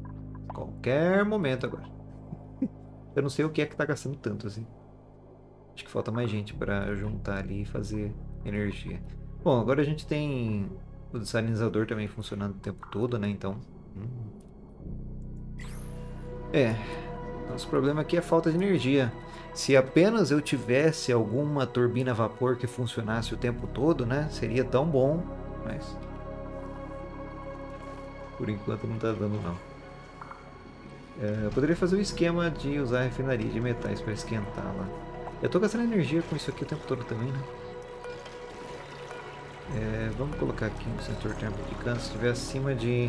Qualquer momento agora. Eu não sei o que é que tá gastando tanto assim. Acho que falta mais gente para juntar ali e fazer energia. Bom, agora a gente tem o desalinizador também funcionando o tempo todo, né? Então... Hum. É, nosso problema aqui é a falta de energia. Se apenas eu tivesse alguma turbina a vapor que funcionasse o tempo todo, né? Seria tão bom, mas... por enquanto não tá dando, não. É, eu poderia fazer o esquema de usar a refinaria de metais para esquentar lá. Eu tô gastando energia com isso aqui o tempo todo também, né? É, vamos colocar aqui no sensor térmico de canto se estiver acima de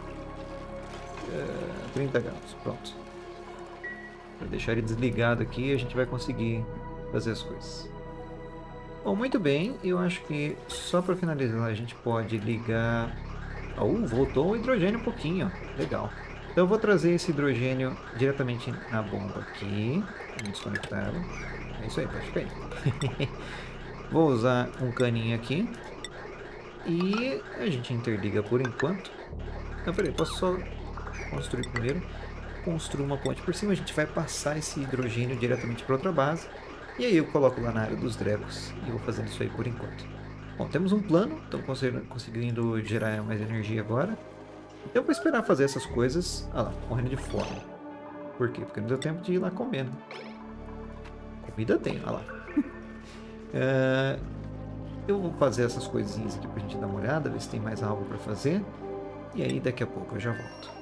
é, trinta graus. Pronto. Para deixar ele desligado aqui, a gente vai conseguir fazer as coisas. Bom, muito bem. Eu acho que só para finalizar a gente pode ligar... Uh, voltou o hidrogênio um pouquinho. Legal. Então eu vou trazer esse hidrogênio diretamente na bomba aqui. Vamos desconectar. É isso aí, pode ficar aí. Vou usar um caninho aqui. E a gente interliga por enquanto. Não, peraí, posso só construir primeiro. Construir uma ponte por cima. A gente vai passar esse hidrogênio diretamente para outra base. E aí eu coloco lá na área dos Dregos. E vou fazendo isso aí por enquanto. Bom, temos um plano. Estamos conseguindo gerar mais energia agora. Eu vou esperar fazer essas coisas. Ah lá, morrendo de fome. Por quê? Porque não deu tempo de ir lá comer, né? Comida tem, olha lá. é, eu vou fazer essas coisinhas aqui pra gente dar uma olhada, ver se tem mais algo pra fazer. E aí daqui a pouco eu já volto.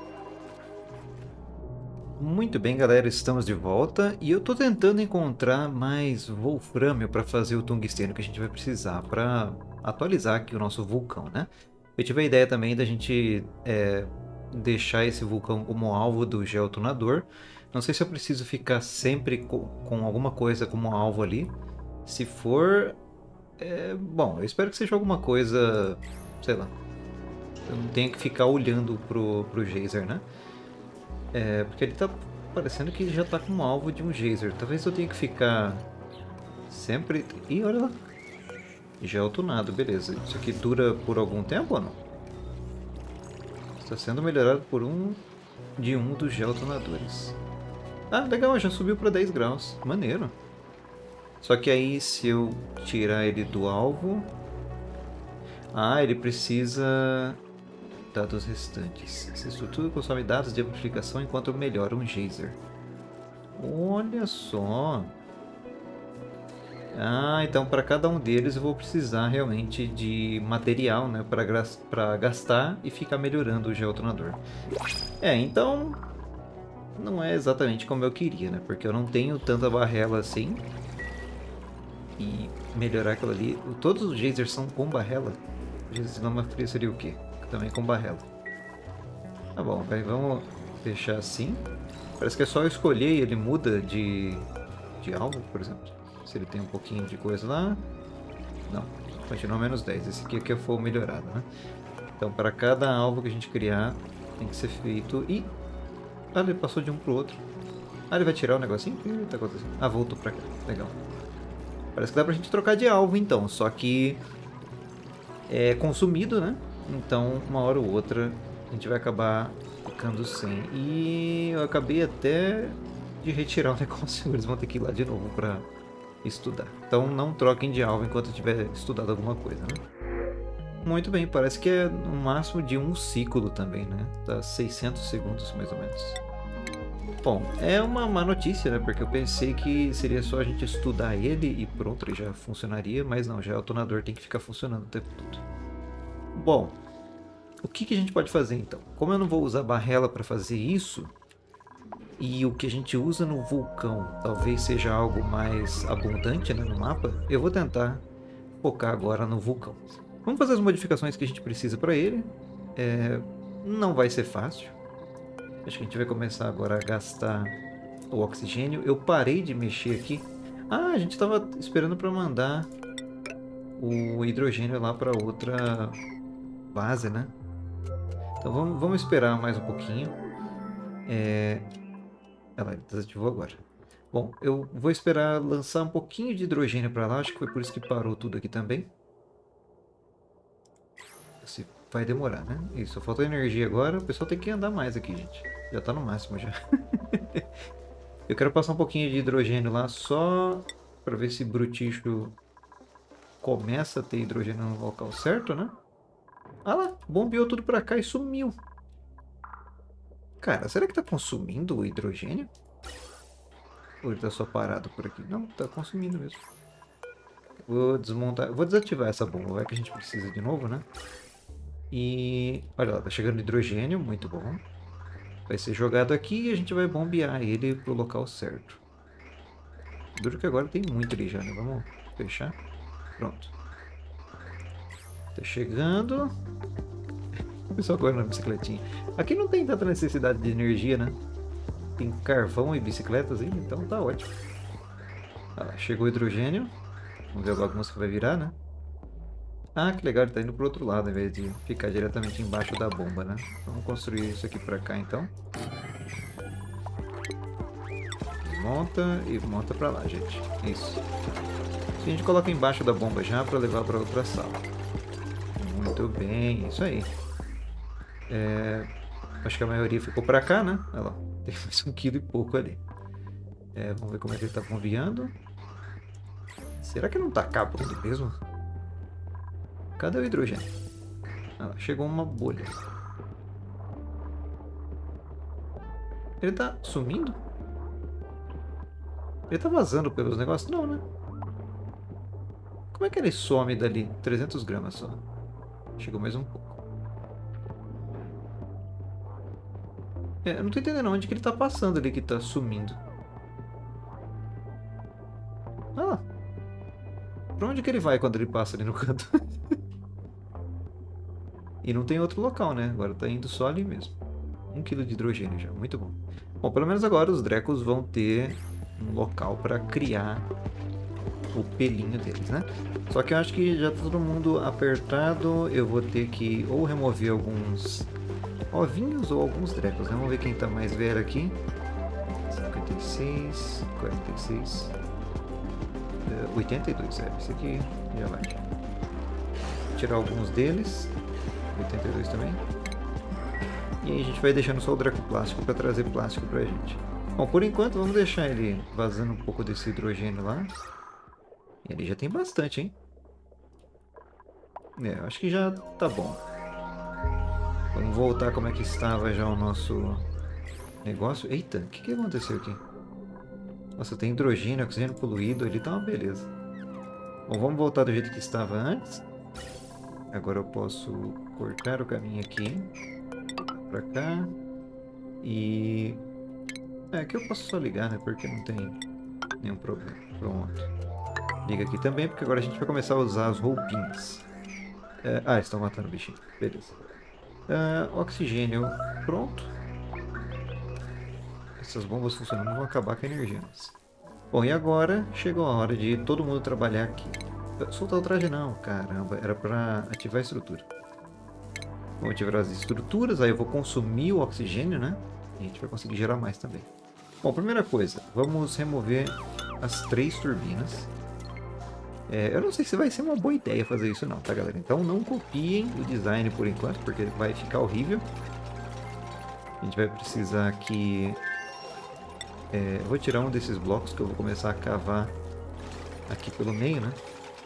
Muito bem, galera, estamos de volta. E eu tô tentando encontrar mais wolframio para fazer o tungstênio que a gente vai precisar para atualizar aqui o nosso vulcão, né? Eu tive a ideia também da gente é, deixar esse vulcão como alvo do geotunador. Não sei se eu preciso ficar sempre com, com alguma coisa como alvo ali. Se for... É, bom, eu espero que seja alguma coisa... Sei lá. Eu não tenho que ficar olhando pro, pro geyser, né? É, porque ele tá parecendo que já tá com alvo de um geyser. Talvez eu tenha que ficar sempre... Ih, olha lá. Geotunado, beleza. Isso aqui dura por algum tempo ou não? Está sendo melhorado por um de um dos geotunadores. Ah, legal, já subiu para dez graus. Maneiro. Só que aí, se eu tirar ele do alvo... Ah, ele precisa... Dados restantes. Essa estrutura consome dados de amplificação enquanto melhora um geyser. Olha só. Ah, então para cada um deles eu vou precisar realmente de material, né, para gastar e ficar melhorando o geotunador. É, então não é exatamente como eu queria, né, porque eu não tenho tanta barrela assim. E melhorar aquilo ali... Todos os geysers são com barrela. O nome fria seria o quê? Também com barrela. Tá bom, vai, vamos deixar assim. Parece que é só eu escolher e ele muda de, de alvo, por exemplo. Se ele tem um pouquinho de coisa lá. Não, continua menos dez. Esse aqui é que for melhorado, né? Então, para cada alvo que a gente criar, tem que ser feito... E... Ah, ele passou de um pro outro. Ah, ele vai tirar o negocinho? O que tá acontecendo? Ah, voltou pra cá. Legal. Parece que dá pra gente trocar de alvo, então. Só que... é consumido, né? Então, uma hora ou outra, a gente vai acabar ficando sem. E eu acabei até de retirar o negócio. Eles vão ter que ir lá de novo para estudar. Então, não troquem de alvo enquanto eu tiver estudado alguma coisa, né? Muito bem, parece que é no máximo de um ciclo também, né? Dá seiscentos segundos, mais ou menos. Bom, é uma má notícia, né? Porque eu pensei que seria só a gente estudar ele e pronto, ele já funcionaria. Mas não, já o tonador tem que ficar funcionando o tempo todo. Bom, o que, que a gente pode fazer então? Como eu não vou usar barrela para fazer isso, e o que a gente usa no vulcão talvez seja algo mais abundante, né, no mapa, eu vou tentar focar agora no vulcão. Vamos fazer as modificações que a gente precisa para ele. É, não vai ser fácil. Acho que a gente vai começar agora a gastar o oxigênio. Eu parei de mexer aqui. Ah, a gente estava esperando para mandar o hidrogênio lá para outra... base, né? Então vamos, vamos esperar mais um pouquinho. É... Ela desativou agora. Bom, eu vou esperar lançar um pouquinho de hidrogênio para lá. Acho que foi por isso que parou tudo aqui também. Se vai demorar, né? Isso, falta energia agora. O pessoal tem que andar mais aqui, gente. Já tá no máximo já. Eu quero passar um pouquinho de hidrogênio lá só para ver se Bruticho começa a ter hidrogênio no local certo, né? Ah lá, bombeou tudo para cá e sumiu. Cara, será que tá consumindo o hidrogênio? Ou ele tá só parado por aqui? Não, tá consumindo mesmo. Vou desmontar, vou desativar essa bomba, vai que a gente precisa de novo, né? E olha lá, tá chegando hidrogênio, muito bom. Vai ser jogado aqui e a gente vai bombear ele pro local certo. Duro que agora tem muito ali já, né? Vamos fechar. Pronto. Tá chegando. O pessoal corre na bicicletinha. Aqui não tem tanta necessidade de energia, né? Tem carvão e bicicletas aí, então tá ótimo. Ah, chegou o hidrogênio. Vamos ver a bagunça que vai virar, né? Ah, que legal, ele tá indo pro outro lado, ao invés de ficar diretamente embaixo da bomba, né? Vamos construir isso aqui pra cá, então. Monta e monta pra lá, gente. Isso. A gente coloca embaixo da bomba já pra levar pra outra sala. Muito bem, isso aí. É... Acho que a maioria ficou pra cá, né? Olha lá, tem mais um quilo e pouco ali. É, vamos ver como é que ele tá bombeando. Será que não tá acabando mesmo? Cadê o hidrogênio? Ah, chegou uma bolha. Ele tá sumindo? Ele tá vazando pelos negócios? Não, né? Como é que ele some dali? trezentos gramas só. Chegou mais um pouco. É, eu não tô entendendo onde que ele tá passando ali que tá sumindo. Ah lá. Pra onde que ele vai quando ele passa ali no canto? E não tem outro local, né? Agora tá indo só ali mesmo. Um quilo de hidrogênio já, muito bom. Bom, pelo menos agora os Drecos vão ter um local para criar o pelinho deles, né? Só que eu acho que já tá todo mundo apertado. Eu vou ter que ou remover alguns ovinhos ou alguns Drecos, né? Vamos ver quem tá mais velho aqui. cinquenta e seis, quarenta e seis, oitenta e dois, é. Esse aqui já vai. Tirar alguns deles. oitenta e dois também. E aí a gente vai deixando só o Draco plástico para trazer plástico pra gente. Bom, por enquanto vamos deixar ele vazando um pouco desse hidrogênio lá. E ele já tem bastante, hein? É, acho que já tá bom. Vamos voltar como é que estava já o nosso negócio. Eita, o que, que aconteceu aqui? Nossa, tem hidrogênio, oxigênio poluído, ele tá uma beleza. Bom, vamos voltar do jeito que estava antes. Agora eu posso cortar o caminho aqui pra cá. E... é, aqui eu posso só ligar, né? Porque não tem nenhum problema. Pronto. Liga aqui também, porque agora a gente vai começar a usar as roupinhas. É... ah, estão matando o bichinho. Beleza. É... oxigênio pronto. Essas bombas funcionando vão acabar com a energia. Bom, e agora chegou a hora de todo mundo trabalhar aqui. Soltar o traje não, caramba, era para ativar a estrutura. Vamos ativar as estruturas, aí eu vou consumir o oxigênio, né? E a gente vai conseguir gerar mais também. Bom, primeira coisa, vamos remover as três turbinas. É, eu não sei se vai ser uma boa ideia fazer isso não, tá galera? Então não copiem o design por enquanto, porque vai ficar horrível. A gente vai precisar aqui... É, eu vou tirar um desses blocos que eu vou começar a cavar aqui pelo meio, né?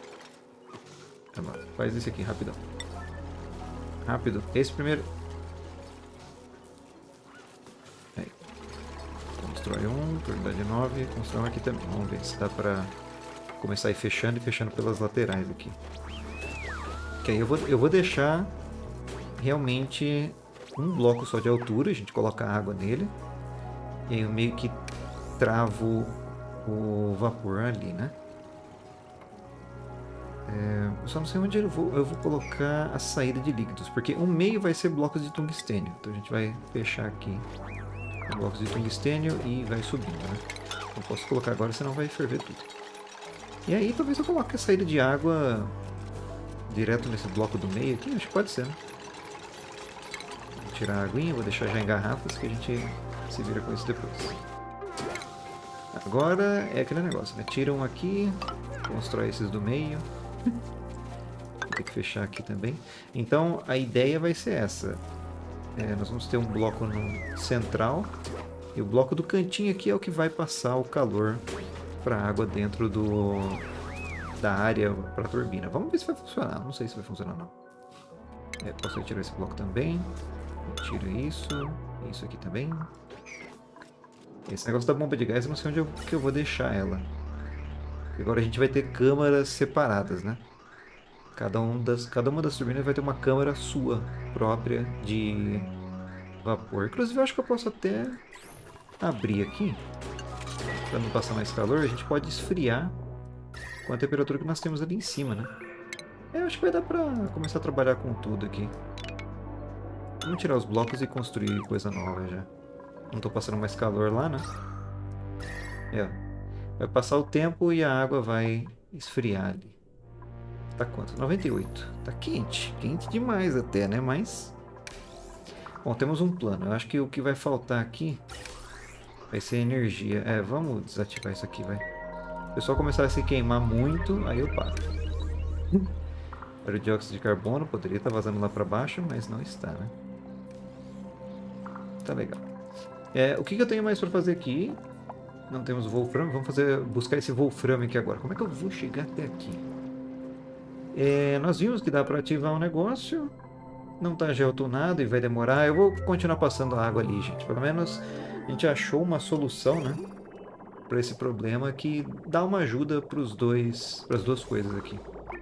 Faz esse aqui, rapidão. Rápido. Esse primeiro. Aí. Constrói um, prioridade nove. Constrói um aqui também. Vamos ver se dá pra começar a ir fechando e fechando pelas laterais aqui. Ok, eu vou, eu vou deixar realmente um bloco só de altura. A gente coloca água nele. E aí eu meio que travo o vapor ali, né? É, eu só não sei onde eu vou, eu vou colocar a saída de líquidos, porque o meio vai ser blocos de tungstênio. Então a gente vai fechar aqui com blocos de tungstênio e vai subindo, né? Não posso colocar agora, senão vai ferver tudo. E aí talvez eu coloque a saída de água direto nesse bloco do meio aqui, acho que pode ser, né? Vou tirar a aguinha, vou deixar já em garrafas que a gente se vira com isso depois. Agora é aquele negócio, né? Tira um aqui, constrói esses do meio. Vou ter que fechar aqui também. Então a ideia vai ser essa. É, nós vamos ter um bloco no central. E o bloco do cantinho aqui é o que vai passar o calor para água dentro do da área para a turbina. Vamos ver se vai funcionar. Não sei se vai funcionar não. É, posso retirar esse bloco também. Retiro isso. Isso aqui também. Esse negócio da bomba de gás, eu não sei onde eu, que eu vou deixar ela. Agora a gente vai ter câmaras separadas, né? Cada, um das, cada uma das turbinas vai ter uma câmara sua própria de vapor. Inclusive, eu acho que eu posso até abrir aqui. Para não passar mais calor, a gente pode esfriar com a temperatura que nós temos ali em cima, né? Eu acho que vai dar pra começar a trabalhar com tudo aqui. Vamos tirar os blocos e construir coisa nova já. Não tô passando mais calor lá, né? É. Vai passar o tempo e a água vai esfriar ali. Tá quanto? noventa e oito. Tá quente. Quente demais até, né? Mas... Bom, temos um plano. Eu acho que o que vai faltar aqui vai ser energia. É, vamos desativar isso aqui, vai. Se o pessoal começar a se queimar muito, aí eu paro. Era o dióxido de carbono, poderia estar vazando lá para baixo, mas não está, né? Tá legal. É, o que, que eu tenho mais para fazer aqui? Não temos Wolfram, vamos fazer, buscar esse Wolfram aqui agora. Como é que eu vou chegar até aqui? É, nós vimos que dá para ativar um negócio, não está geotunado e vai demorar. Eu vou continuar passando a água ali, gente. Pelo menos a gente achou uma solução, né? Para esse problema que dá uma ajuda para os dois, para as duas coisas aqui.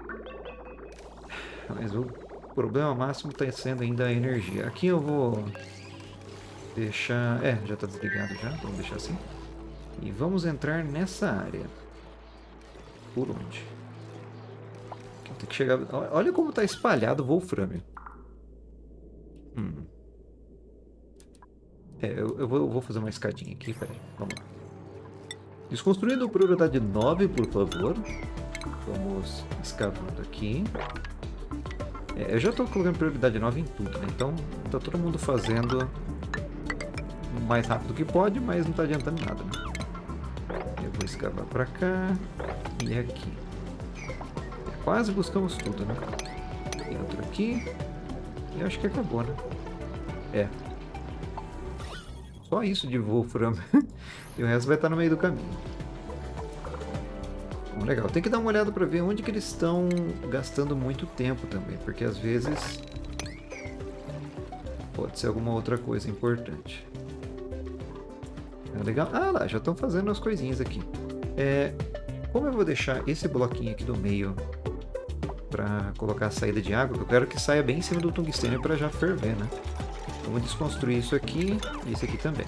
Mas o problema máximo está sendo ainda a energia. Aqui eu vou deixar... É, já está desligado já. Vamos deixar assim. E vamos entrar nessa área. Por onde? Tem que chegar... Olha como está espalhado o wolframio. Hum. É, eu, eu, vou, eu vou fazer uma escadinha aqui. Peraí, vamos lá. Desconstruindo prioridade nove, por favor. Vamos escavando aqui. É, eu já estou colocando prioridade nove em tudo, né? Então tá todo mundo fazendo o mais rápido que pode, mas não está adiantando nada, né? Eu vou escavar para cá e aqui. É, quase buscamos tudo, né? Tem outro aqui. E acho que acabou, né? É. Só isso de Wolfram. E o resto vai estar no meio do caminho. Bom, legal. Tem que dar uma olhada para ver onde que eles estão gastando muito tempo também. Porque às vezes pode ser alguma outra coisa importante. É legal. Ah lá, já estão fazendo as coisinhas aqui. É, como eu vou deixar esse bloquinho aqui do meio para colocar a saída de água, eu quero que saia bem em cima do tungstênio para já ferver, né? Vamos desconstruir isso aqui e esse aqui também.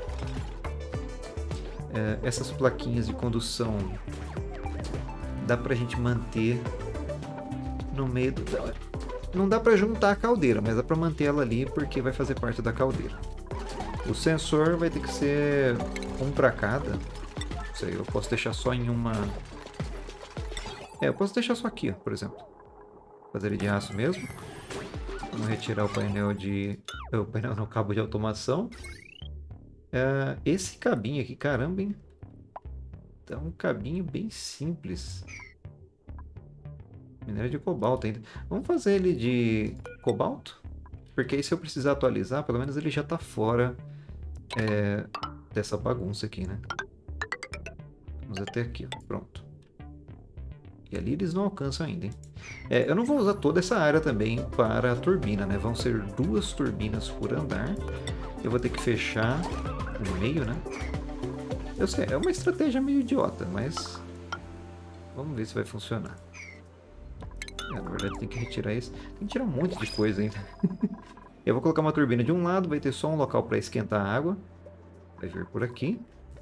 É, essas plaquinhas de condução dá pra gente manter no meio do... Não dá pra juntar a caldeira, mas dá pra manter ela ali porque vai fazer parte da caldeira. O sensor vai ter que ser um pra cada. Não sei, eu posso deixar só em uma... É, eu posso deixar só aqui, ó, por exemplo. Fazer ele de aço mesmo. Vamos retirar o painel de... O painel no cabo de automação. É, esse cabinho aqui, caramba, hein? É um cabinho bem simples. Minério de cobalto ainda. Vamos fazer ele de cobalto? Porque aí se eu precisar atualizar, pelo menos ele já está fora é, dessa bagunça aqui, né? Vamos até aqui, ó. Pronto. E ali eles não alcançam ainda, hein? É, eu não vou usar toda essa área também para a turbina, né? Vão ser duas turbinas por andar. Eu vou ter que fechar o meio, né? Eu sei, é uma estratégia meio idiota, mas vamos ver se vai funcionar. É, na verdade tem que retirar isso. Tem que tirar um monte de coisa ainda. Eu vou colocar uma turbina de um lado, vai ter só um local para esquentar a água. Vai vir por aqui.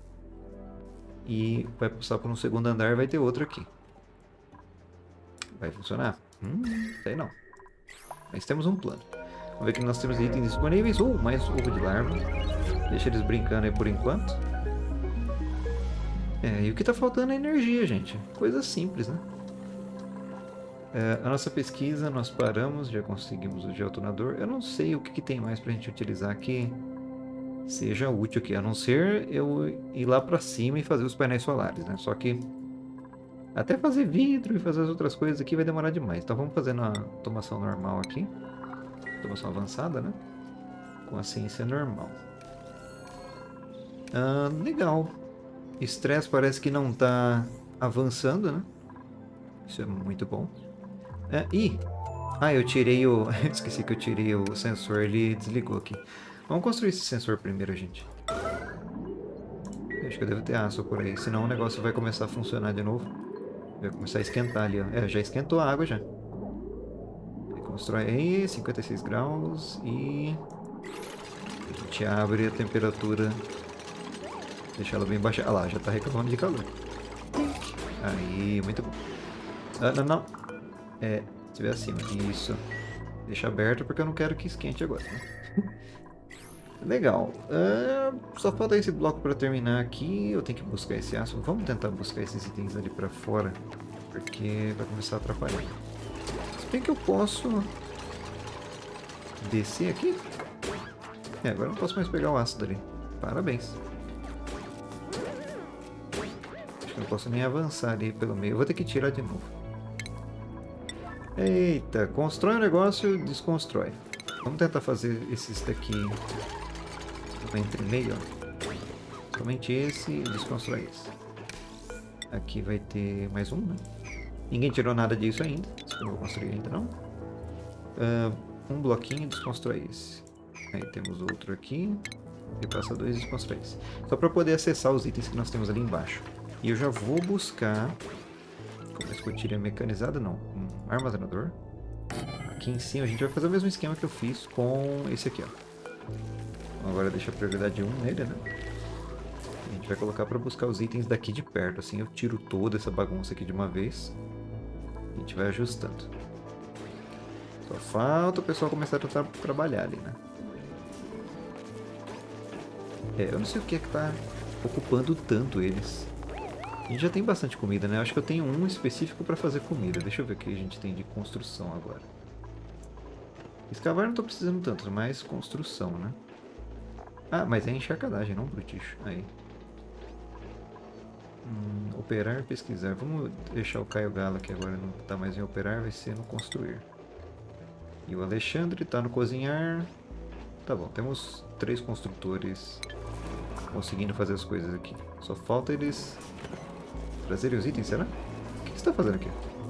E vai passar por um segundo andar, vai ter outro aqui. Vai funcionar? Hum, sei não. Mas temos um plano. Vamos ver que nós temos itens disponíveis. Uh, mais ovo de larva. Deixa eles brincando aí por enquanto. É, e o que tá faltando é energia, gente. Coisa simples, né? É, a nossa pesquisa, nós paramos, já conseguimos o geotonador. Eu não sei o que, que tem mais pra gente utilizar que seja útil aqui, a não ser eu ir lá pra cima e fazer os painéis solares, né? Só que até fazer vidro e fazer as outras coisas aqui vai demorar demais. Então vamos fazer na automação normal aqui. Automação avançada, né? Com a ciência normal. Ah, legal. estresse parece que não tá avançando, né? Isso é muito bom. É, ih! Ah, eu tirei o... Esqueci que eu tirei o sensor, ele desligou aqui. Vamos construir esse sensor primeiro, gente. Eu acho que eu devo ter aço por aí, senão o negócio vai começar a funcionar de novo. Vai começar a esquentar ali, ó. É, já esquentou a água já. Aí constrói aí, cinquenta e seis graus e... A gente abre a temperatura. Deixa ela bem baixa. Ah lá, já tá reclamando de calor. Aí, muito bom. Ah, não, não. É, se tiver acima. Isso. Deixa aberto porque eu não quero que esquente agora. Né? Legal. Uh, só falta esse bloco para terminar aqui. Eu tenho que buscar esse aço. Vamos tentar buscar esses itens ali para fora. Porque vai começar a atrapalhar. Se bem que eu posso descer aqui. É, agora eu não posso mais pegar o ácido ali. Parabéns. Acho que não posso nem avançar ali pelo meio. Eu vou ter que tirar de novo. Eita, constrói um negócio, desconstrói. Vamos tentar fazer esses daqui entre meio, ó. Somente esse e desconstrói esse. Aqui vai ter mais um, né? Ninguém tirou nada disso ainda. Isso eu não vou construir ainda não. Uh, um bloquinho, desconstrói esse. Aí temos outro aqui. E passa dois e desconstrói esse. Só para poder acessar os itens que nós temos ali embaixo. E eu já vou buscar... Como a escotilha mecanizada, não. Um armazenador. Aqui em cima a gente vai fazer o mesmo esquema que eu fiz com esse aqui, ó. Agora deixa a prioridade um nele, né? A gente vai colocar para buscar os itens daqui de perto. Assim eu tiro toda essa bagunça aqui de uma vez. A gente vai ajustando. Só falta o pessoal começar a tra trabalhar ali, né? É, eu não sei o que é que tá ocupando tanto eles. A gente já tem bastante comida, né? Eu acho que eu tenho um específico para fazer comida. Deixa eu ver o que a gente tem de construção agora. Escavar não tô precisando tanto, mas construção, né? Ah, mas é encharcadagem, não bruticho. Aí. Hum, operar, pesquisar. Vamos deixar o Caio Galo aqui agora. Não tá mais em operar, vai ser no construir. E o Alexandre tá no cozinhar. Tá bom, temos três construtores conseguindo fazer as coisas aqui. Só falta eles trazerem os itens, será? O que você tá fazendo aqui?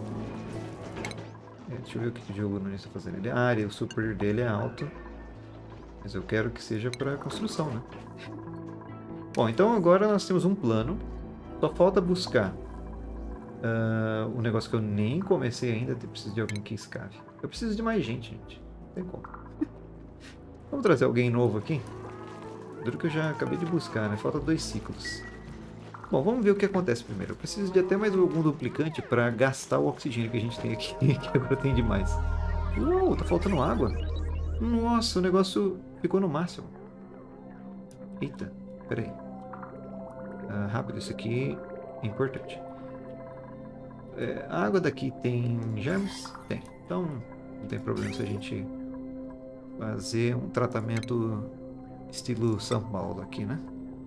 É, deixa eu ver o que o Diogo Nunes está fazendo. Ele, a área, o super dele é alto. Mas eu quero que seja para construção, né? Bom, então agora nós temos um plano. Só falta buscar uh, um negócio que eu nem comecei ainda. Eu preciso de alguém que escave. Eu preciso de mais gente, gente. Não tem como. Vamos trazer alguém novo aqui? Duro que eu já acabei de buscar, né? Falta dois ciclos. Bom, vamos ver o que acontece primeiro. Eu preciso de até mais algum duplicante para gastar o oxigênio que a gente tem aqui. Que agora tem demais. Uou, tá faltando água. Nossa, o negócio ficou no máximo. Eita, peraí. Ah, rápido, isso aqui é importante. É, a água daqui tem germes? Tem. Então não tem problema se a gente fazer um tratamento estilo São Paulo aqui, né?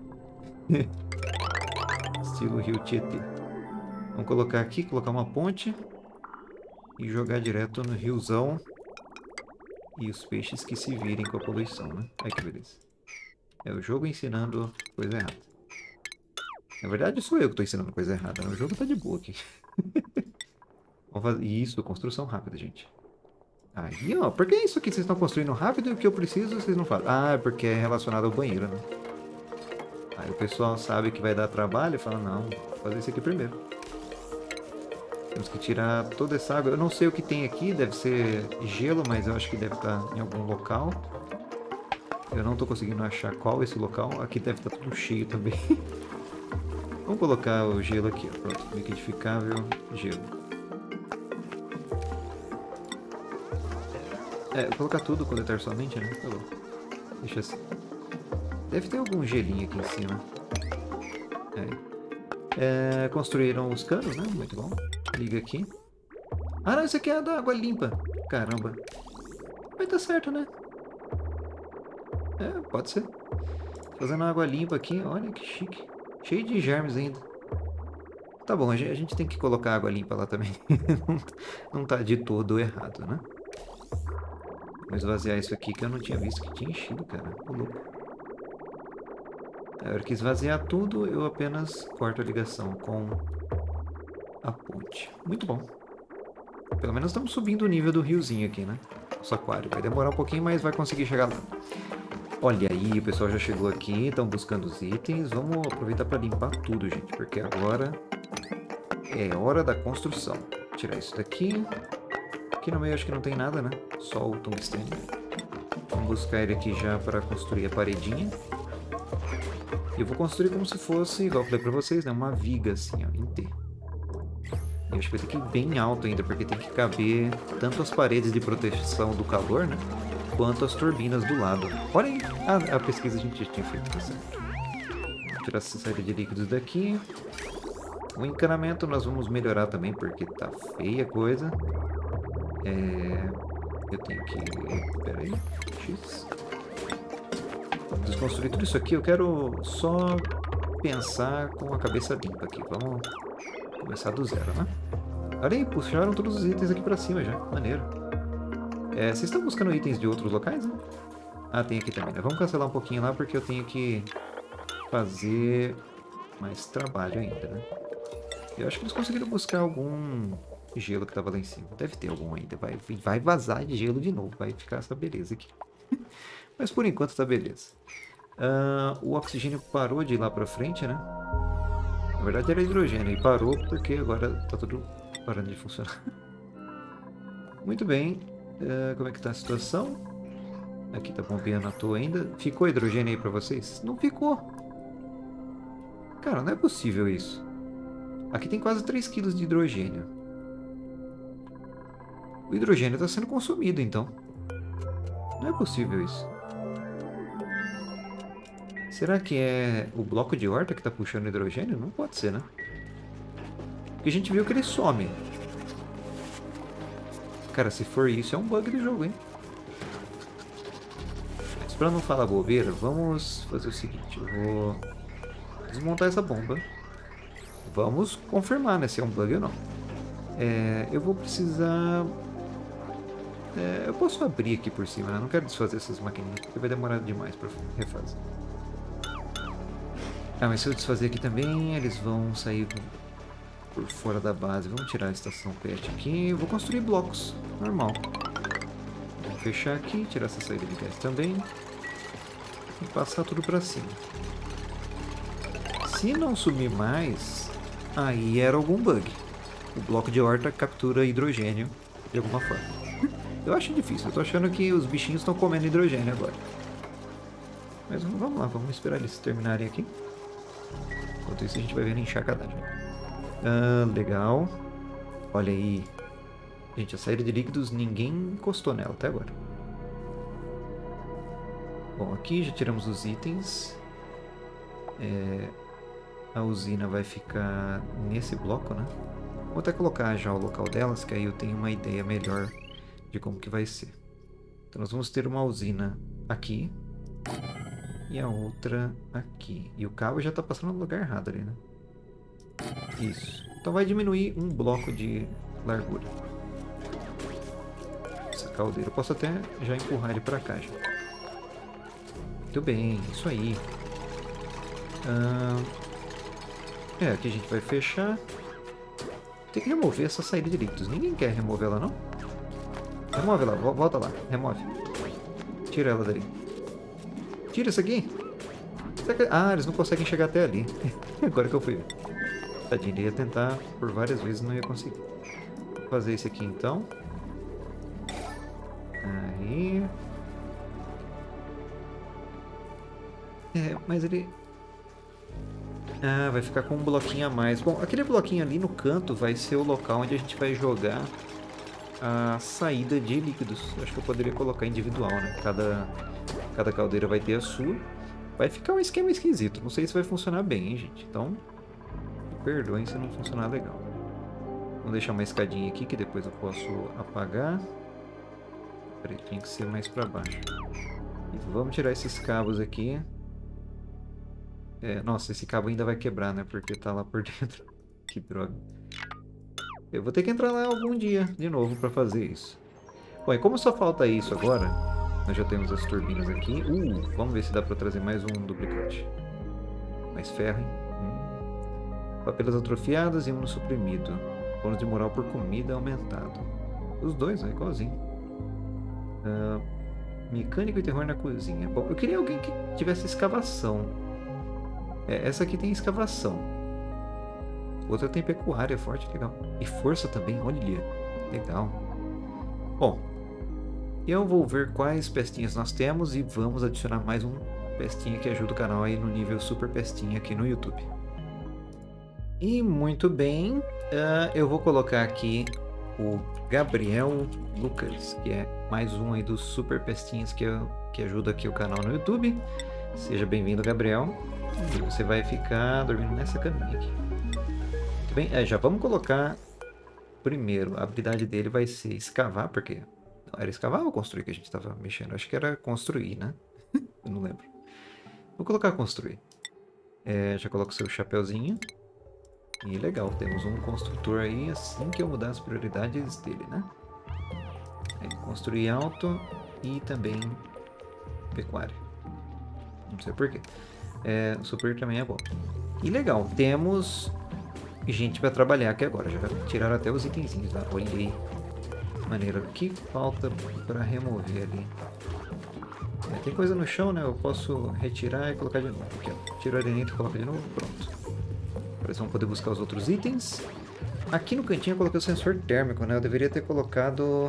Estilo Rio Tietê. Vamos colocar aqui, colocar uma ponte e jogar direto no riozão. E os peixes que se virem com a poluição, né? Ai que beleza. É o jogo ensinando coisa errada. Na verdade sou eu que estou ensinando coisa errada, né? O jogo tá de boa aqui. Vamos fazer isso, construção rápida, gente. Aí, ó, por que isso aqui vocês estão construindo rápido e o que eu preciso vocês não fazem? Ah, é porque é relacionado ao banheiro, né? Aí o pessoal sabe que vai dar trabalho e fala, não, vou fazer isso aqui primeiro. Temos que tirar toda essa água. Eu não sei o que tem aqui, deve ser gelo, mas eu acho que deve estar em algum local. Eu não estou conseguindo achar qual esse local. Aqui deve estar tudo cheio também. Vamos colocar o gelo aqui, ó. Pronto, liquidificável, gelo. É, vou colocar tudo, coletar somente, né? Tá bom. Deixa assim. Deve ter algum gelinho aqui em cima. É. É, construíram os canos, né? Muito bom. Liga aqui. Ah, não, isso aqui é da água limpa. Caramba. Mas tá certo, né? É, pode ser. Fazendo água limpa aqui. Olha que chique. Cheio de germes ainda. Tá bom, a gente tem que colocar água limpa lá também. Não tá de todo errado, né? Vou esvaziar isso aqui que eu não tinha visto que tinha enchido, cara. Tô louco. Na hora que esvaziar tudo, eu apenas corto a ligação com a ponte. Muito bom. Pelo menos estamos subindo o nível do riozinho aqui, né? Nosso aquário. Vai demorar um pouquinho, mas vai conseguir chegar lá. Olha aí, o pessoal já chegou aqui, estão buscando os itens. Vamos aproveitar para limpar tudo, gente, porque agora é hora da construção. Vou tirar isso daqui. Aqui no meio acho que não tem nada, né? Só o tungstênio. Vamos buscar ele aqui já para construir a paredinha. E eu vou construir como se fosse, igual eu falei para vocês, né? Uma viga assim, ó, em T. Eu acho que vai ter que ir bem alto ainda, porque tem que caber tanto as paredes de proteção do calor, né? Quanto as turbinas do lado. Olha aí! Ah, a pesquisa a gente já tinha feito, tá certo. Vou tirar essa saída de líquidos daqui. O encanamento nós vamos melhorar também, porque tá feia a coisa. É... Eu tenho que... Pera aí. X. Vamos desconstruir tudo isso aqui. Eu quero só pensar com a cabeça limpa aqui. Vamos começar do zero, né? Olha aí, puxaram todos os itens aqui pra cima já. Maneiro. É, vocês estão buscando itens de outros locais, né? Ah, tem aqui também, né? Vamos cancelar um pouquinho lá, porque eu tenho que fazer mais trabalho ainda, né? Eu acho que eles conseguiram buscar algum gelo que tava lá em cima. Deve ter algum ainda. Vai, vai vazar de gelo de novo. Vai ficar essa beleza aqui. Mas por enquanto tá beleza. Uh, o oxigênio parou de ir lá pra frente, né? Na verdade era hidrogênio. E parou porque agora tá tudo parando de funcionar. Muito bem. Uh, como é que tá a situação? Aqui tá bombeando à toa ainda. Ficou hidrogênio aí pra vocês? Não ficou. Cara, não é possível isso. Aqui tem quase três quilos de hidrogênio. O hidrogênio está sendo consumido, então. Não é possível isso. Será que é o bloco de horta que está puxando hidrogênio? Não pode ser, né? Porque a gente viu que ele some. Cara, se for isso, é um bug do jogo, hein? Mas pra não falar bobeira, vamos fazer o seguinte. Eu vou desmontar essa bomba. Vamos confirmar, né, se é um bug ou não. É, eu vou precisar... É, eu posso abrir aqui por cima, né? Não quero desfazer essas maquininhas, porque vai demorar demais para refazer. Ah, mas se eu desfazer aqui também, eles vão sair por fora da base. Vamos tirar a estação pet aqui. Eu vou construir blocos, normal. Vou fechar aqui, tirar essa saída de gás também. E passar tudo para cima. Se não sumir mais, aí era algum bug. O bloco de horta captura hidrogênio de alguma forma. Eu acho difícil, eu tô achando que os bichinhos estão comendo hidrogênio agora. Mas vamos lá, vamos esperar eles terminarem aqui. Enquanto isso a gente vai vendo encharcadagem. Ah, legal. Olha aí. Gente, a saída de líquidos ninguém encostou nela até agora. Bom, aqui já tiramos os itens. É, a usina vai ficar nesse bloco, né? Vou até colocar já o local delas, que aí eu tenho uma ideia melhor de como que vai ser. Então nós vamos ter uma usina aqui e a outra aqui. E o cabo já está passando no lugar errado ali, né? Isso. Então vai diminuir um bloco de largura. Essa caldeira. Eu posso até já empurrar ele para cá já. Muito bem, isso aí. Ah, é, aqui a gente vai fechar. Tem que remover essa saída de líquidos. Ninguém quer remover ela, não? Remove ela, volta lá, remove. Tira ela dali. Tira isso aqui. Ah, eles não conseguem chegar até ali. Agora que eu fui ver. Tadinho, ele ia tentar por várias vezes, não ia conseguir. Vou fazer isso aqui então. Aí. É, mas ele... Ah, vai ficar com um bloquinho a mais. Bom, aquele bloquinho ali no canto vai ser o local onde a gente vai jogar a saída de líquidos. Eu acho que eu poderia colocar individual, né? Cada, cada caldeira vai ter a sua. Vai ficar um esquema esquisito. Não sei se vai funcionar bem, hein, gente? Então, perdoem se não funcionar legal. Vamos deixar uma escadinha aqui que depois eu posso apagar. Peraí, tinha que ser mais pra baixo. E vamos tirar esses cabos aqui. É, nossa, esse cabo ainda vai quebrar, né? Porque tá lá por dentro. Que droga. Eu vou ter que entrar lá algum dia de novo para fazer isso. Bom, e como só falta isso agora, nós já temos as turbinas aqui. Uh, vamos ver se dá para trazer mais um duplicante. Mais ferro, hein? Hum. Papelas atrofiadas e imunossuprimido. Bônus de moral por comida aumentado. Os dois, é igualzinho. Uh, mecânico e terror na cozinha. Bom, eu queria alguém que tivesse escavação. É, essa aqui tem escavação. Outra tem pecuária forte, legal. E força também, olha. Legal. Bom, eu vou ver quais pestinhas nós temos e vamos adicionar mais um pestinha que ajuda o canal aí no nível super pestinha aqui no YouTube. E muito bem, uh, eu vou colocar aqui o Gabriel Lucas, que é mais um aí dos super pestinhas que, eu, que ajuda aqui o canal no YouTube. Seja bem-vindo, Gabriel. E você vai ficar dormindo nessa caminha aqui. Muito bem, é, já vamos colocar primeiro. A habilidade dele vai ser escavar, porque não, era escavar ou construir que a gente estava mexendo? Acho que era construir, né? Eu não lembro. Vou colocar construir. É, já coloco o seu chapeuzinho. E legal, temos um construtor aí assim que eu mudar as prioridades dele, né? Aí, construir alto e também pecuária. Não sei porquê. É, super também é bom. E legal, temos gente para trabalhar aqui agora. Já tiraram até os itenzinhos lá. Olha aí. Maneiro. O que falta para remover ali? É, tem coisa no chão, né? Eu posso retirar e colocar de novo. Aqui, ó. Tiro ali dentro e coloca de novo. Pronto. Agora eles vão poder buscar os outros itens. Aqui no cantinho eu coloquei o sensor térmico, né? Eu deveria ter colocado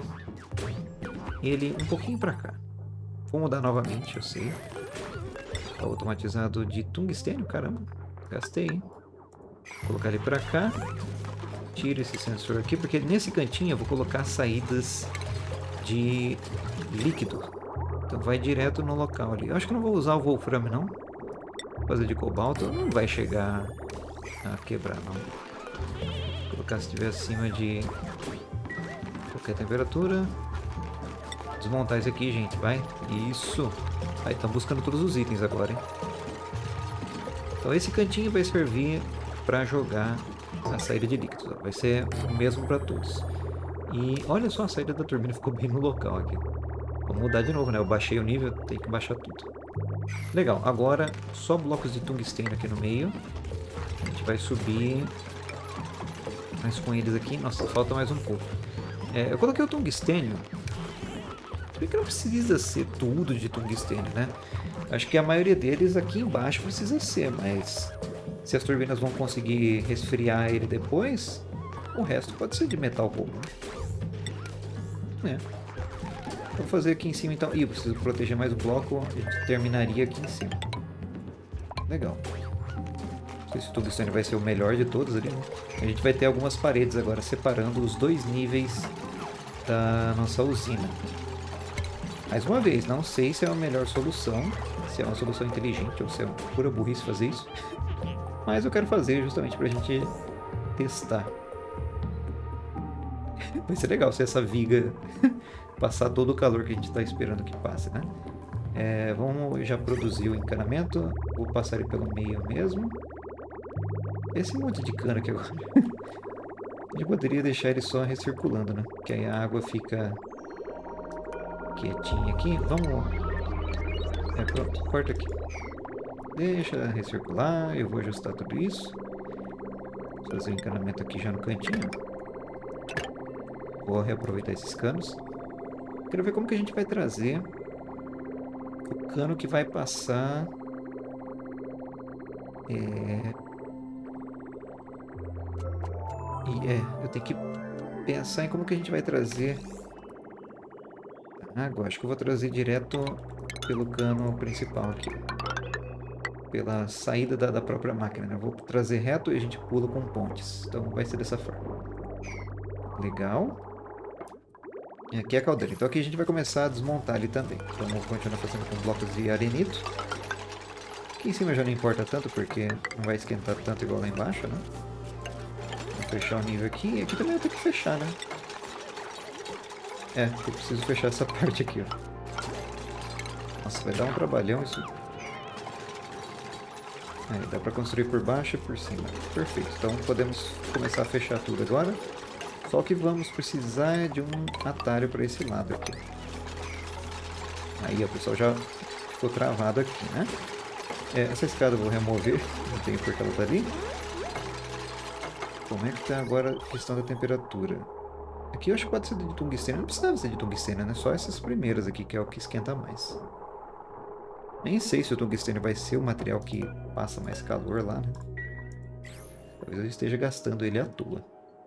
ele um pouquinho para cá. Vou mudar novamente, eu sei. Tá automatizado de tungstênio, caramba. Gastei, hein? Vou colocar ele para cá. Tira esse sensor aqui, porque nesse cantinho eu vou colocar saídas de líquido. Então vai direto no local ali. Eu acho que não vou usar o Wolfram, não. Vou fazer de cobalto, não vai chegar a quebrar, não. Vou colocar se estiver acima de qualquer temperatura. Desmontar isso aqui, gente, vai. Isso. Aí, estão buscando todos os itens agora, hein. Então esse cantinho vai servir para jogar a saída de líquidos. Ó. Vai ser o mesmo para todos. E olha só, a saída da turbina ficou bem no local aqui. Vou mudar de novo, né? Eu baixei o nível, tem que baixar tudo. Legal, agora só blocos de tungstênio aqui no meio. A gente vai subir mais com eles aqui. Nossa, falta mais um pouco. É, eu coloquei o tungstênio. Porque não precisa ser tudo de tungstênio, né? Acho que a maioria deles aqui embaixo precisa ser, mas se as turbinas vão conseguir resfriar ele depois, o resto pode ser de metal comum. É. Vou fazer aqui em cima então. Ih, eu preciso proteger mais o bloco. A gente terminaria aqui em cima. Legal. Não sei se o tungstênio vai ser o melhor de todos ali, né? A gente vai ter algumas paredes agora separando os dois níveis da nossa usina. Mais uma vez, não sei se é a melhor solução, se é uma solução inteligente ou se é pura burrice fazer isso. Mas eu quero fazer justamente pra gente testar. Vai ser legal se essa viga passar todo o calor que a gente está esperando que passe, né? É, vamos já produzir o encanamento. Vou passar ele pelo meio mesmo. Esse monte de cano aqui agora. A gente poderia deixar ele só recirculando, né? Que aí a água fica quietinha aqui. Vamos... É, pronto. Corta aqui. Deixa recircular. Eu vou ajustar tudo isso. Vou fazer o encanamento aqui já no cantinho. Vou reaproveitar esses canos. Quero ver como que a gente vai trazer o cano que vai passar... É... E é, eu tenho que pensar em como que a gente vai trazer água. Acho que eu vou trazer direto pelo cano principal aqui. Pela saída da, da própria máquina, né? Eu vou trazer reto e a gente pula com pontes. Então vai ser dessa forma. Legal. E aqui é a caldeira. Então aqui a gente vai começar a desmontar ele também. Então vamos continuar fazendo com blocos de arenito. Aqui em cima já não importa tanto porque não vai esquentar tanto igual lá embaixo, né? Fechar o nível aqui. E aqui também eu tenho que fechar, né? É, eu preciso fechar essa parte aqui, ó. Nossa, vai dar um trabalhão isso. Aí, dá pra construir por baixo e por cima. Perfeito. Então podemos começar a fechar tudo agora. Só que vamos precisar de um atalho para esse lado aqui. Aí, ó, pessoal, já ficou travado aqui, né? É, essa escada eu vou remover, não tem porque ela tá ali. Como é que tá agora a questão da temperatura? Aqui eu acho que pode ser de tungstênio, não precisava ser de tungstênio, né? Só essas primeiras aqui que é o que esquenta mais. Nem sei se o tungstênio vai ser o material que passa mais calor lá, né? Talvez eu esteja gastando ele à toa.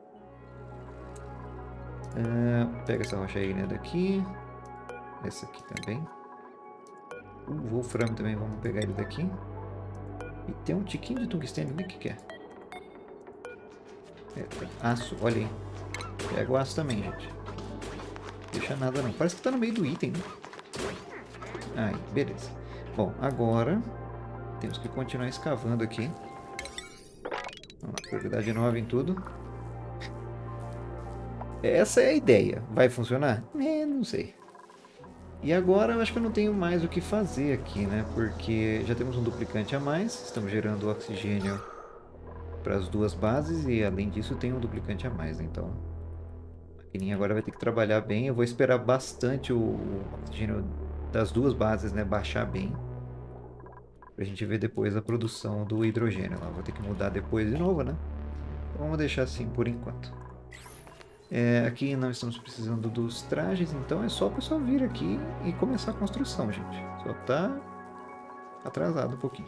Ah, pega essa rocha aí, né, daqui. Essa aqui também. O wolframio também, vamos pegar ele daqui. E tem um tiquinho de tungstênio ali, o que que é? É, tem aço, olha aí. Pega o aço também, gente. Deixa nada não. Parece que tá no meio do item, né? Aí, beleza. Bom, agora temos que continuar escavando aqui. Vamos lá, prioridade nove em tudo. Essa é a ideia. Vai funcionar? É, não sei. E agora eu acho que eu não tenho mais o que fazer aqui, né? Porque já temos um duplicante a mais. Estamos gerando oxigênio para as duas bases e além disso tem um duplicante a mais, né? Então a maquininha agora vai ter que trabalhar bem. Eu vou esperar bastante o, o oxigênio das duas bases, né, baixar bem, pra gente ver depois a produção do hidrogênio lá. Vou ter que mudar depois de novo, né? Então vamos deixar assim por enquanto. É, aqui não estamos precisando dos trajes, então é só o pessoal vir aqui e começar a construção, gente. Só tá atrasado um pouquinho.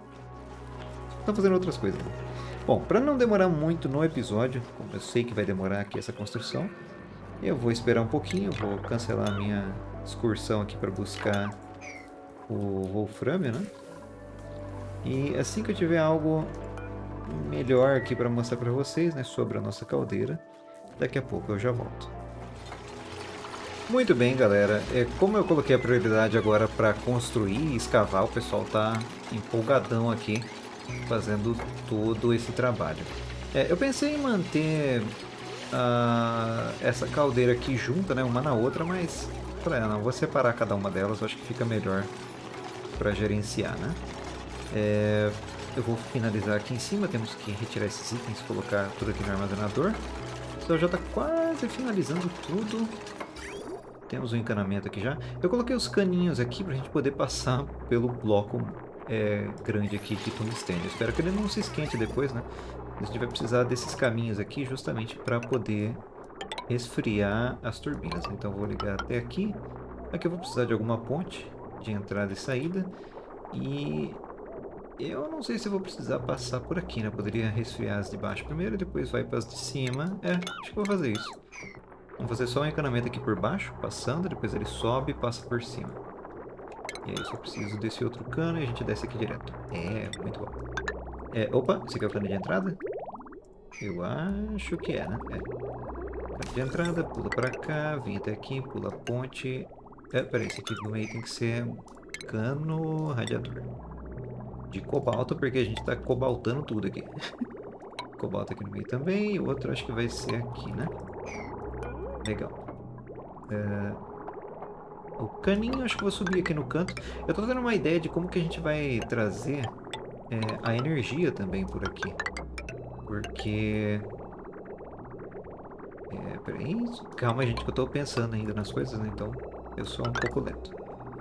Estão fazendo outras coisas. Bom, para não demorar muito no episódio, como eu sei que vai demorar aqui essa construção, eu vou esperar um pouquinho, vou cancelar a minha excursão aqui para buscar o wolframio, né? E assim que eu tiver algo melhor aqui para mostrar para vocês, né, sobre a nossa caldeira, daqui a pouco eu já volto. Muito bem, galera. É, como eu coloquei a prioridade agora para construir e escavar, o pessoal tá empolgadão aqui fazendo todo esse trabalho. É, eu pensei em manter uh, essa caldeira aqui junta, né, uma na outra, mas falei, ah, não, vou separar cada uma delas, eu acho que fica melhor para gerenciar, né? É, eu vou finalizar aqui em cima, temos que retirar esses itens, colocar tudo aqui no armazenador. Então já está quase finalizando tudo. Temos um encanamento aqui já. Eu coloquei os caninhos aqui para a gente poder passar pelo bloco é, grande aqui de tungstênio. Espero que ele não se esquente depois, né? A gente vai precisar desses caminhos aqui justamente para poder resfriar as turbinas. Então vou ligar até aqui. Aqui eu vou precisar de alguma ponte de entrada e saída. E eu não sei se eu vou precisar passar por aqui, né? Poderia resfriar as de baixo primeiro, depois vai para as de cima. É, acho que vou fazer isso. Vamos fazer só um encanamento aqui por baixo, passando, depois ele sobe e passa por cima. E aí só preciso desse outro cano e a gente desce aqui direto. É, muito bom. É, opa, esse aqui é o cano de entrada? Eu acho que é, né? É. Cano de entrada, pula para cá, vem até aqui, pula a ponte. É, peraí, esse aqui no meio tem que ser cano radiador. De cobalto, porque a gente está cobaltando tudo aqui. Cobalto aqui no meio também. E o outro acho que vai ser aqui, né? Legal. É... O caninho acho que vou subir aqui no canto. Eu tô tendo uma ideia de como que a gente vai trazer é, a energia também por aqui. Porque... É, peraí. Calma, gente, que eu tô pensando ainda nas coisas, né? Então eu sou um pouco lento.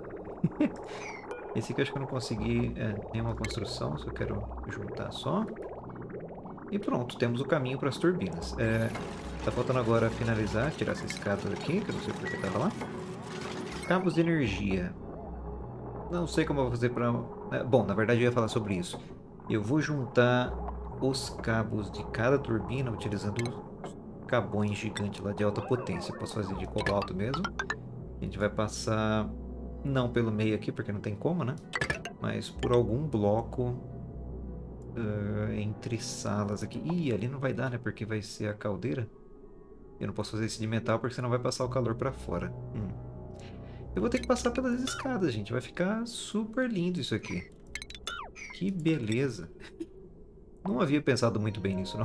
Esse aqui eu acho que eu não consegui é, nenhuma construção, só quero juntar só. E pronto, temos o caminho para as turbinas. É, tá faltando agora finalizar, tirar essa escada aqui, que eu não sei porque estava lá. Cabos de energia. Não sei como eu vou fazer para... É, bom, na verdade eu ia falar sobre isso. Eu vou juntar os cabos de cada turbina utilizando os cabões gigantes lá de alta potência. Posso fazer de cobalto mesmo. A gente vai passar... Não pelo meio aqui, porque não tem como, né? Mas por algum bloco uh, entre salas aqui. Ih, ali não vai dar, né? Porque vai ser a caldeira. Eu não posso fazer esse de metal, porque senão vai passar o calor pra fora. Hum. Eu vou ter que passar pelas escadas, gente. Vai ficar super lindo isso aqui. Que beleza. Não havia pensado muito bem nisso, não.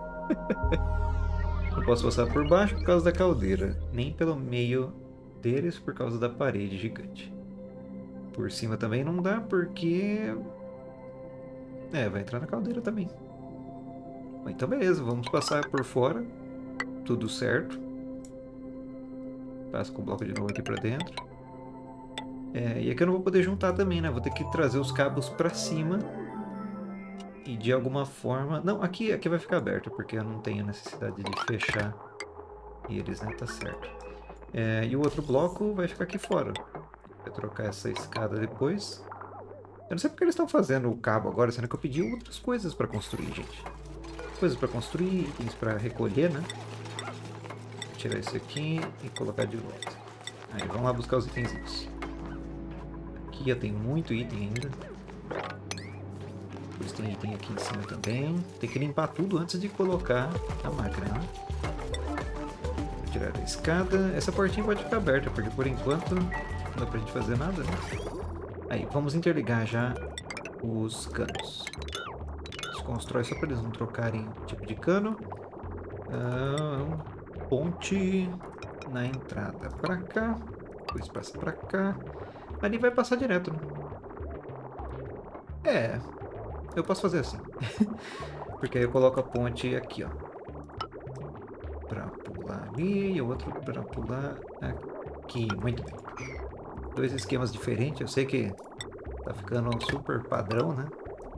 Não posso passar por baixo por causa da caldeira. Nem pelo meio... deles por causa da parede gigante. Por cima também não dá porque... É, vai entrar na caldeira também. Então beleza, vamos passar por fora. Tudo certo. Passa com o bloco de novo aqui pra dentro. É, e aqui eu não vou poder juntar também, né? Vou ter que trazer os cabos pra cima. E de alguma forma... Não, aqui, aqui vai ficar aberto, porque eu não tenho necessidade de fechar eles, né? Tá certo. É, e o outro bloco vai ficar aqui fora. Vou trocar essa escada depois. Eu não sei porque eles estão fazendo o cabo agora, sendo que eu pedi outras coisas para construir, gente. Coisas para construir, itens para recolher, né? Vou tirar isso aqui e colocar de volta. Aí, vamos lá buscar os itenzinhos. Aqui eu tenho muito item ainda. Depois tem item aqui em cima também. Tem que limpar tudo antes de colocar a máquina, né? Vou tirar a escada. Essa portinha pode ficar aberta, porque por enquanto não dá pra gente fazer nada, né? Aí, vamos interligar já os canos. Desconstrói só para eles não trocarem o tipo de cano. Ah, ponte na entrada para cá. Depois passa para cá. Ali vai passar direto, né? É, eu posso fazer assim. Porque aí eu coloco a ponte aqui, ó. Para pular ali e o outro para pular aqui. Muito bem. Dois esquemas diferentes, eu sei que tá ficando super padrão, né?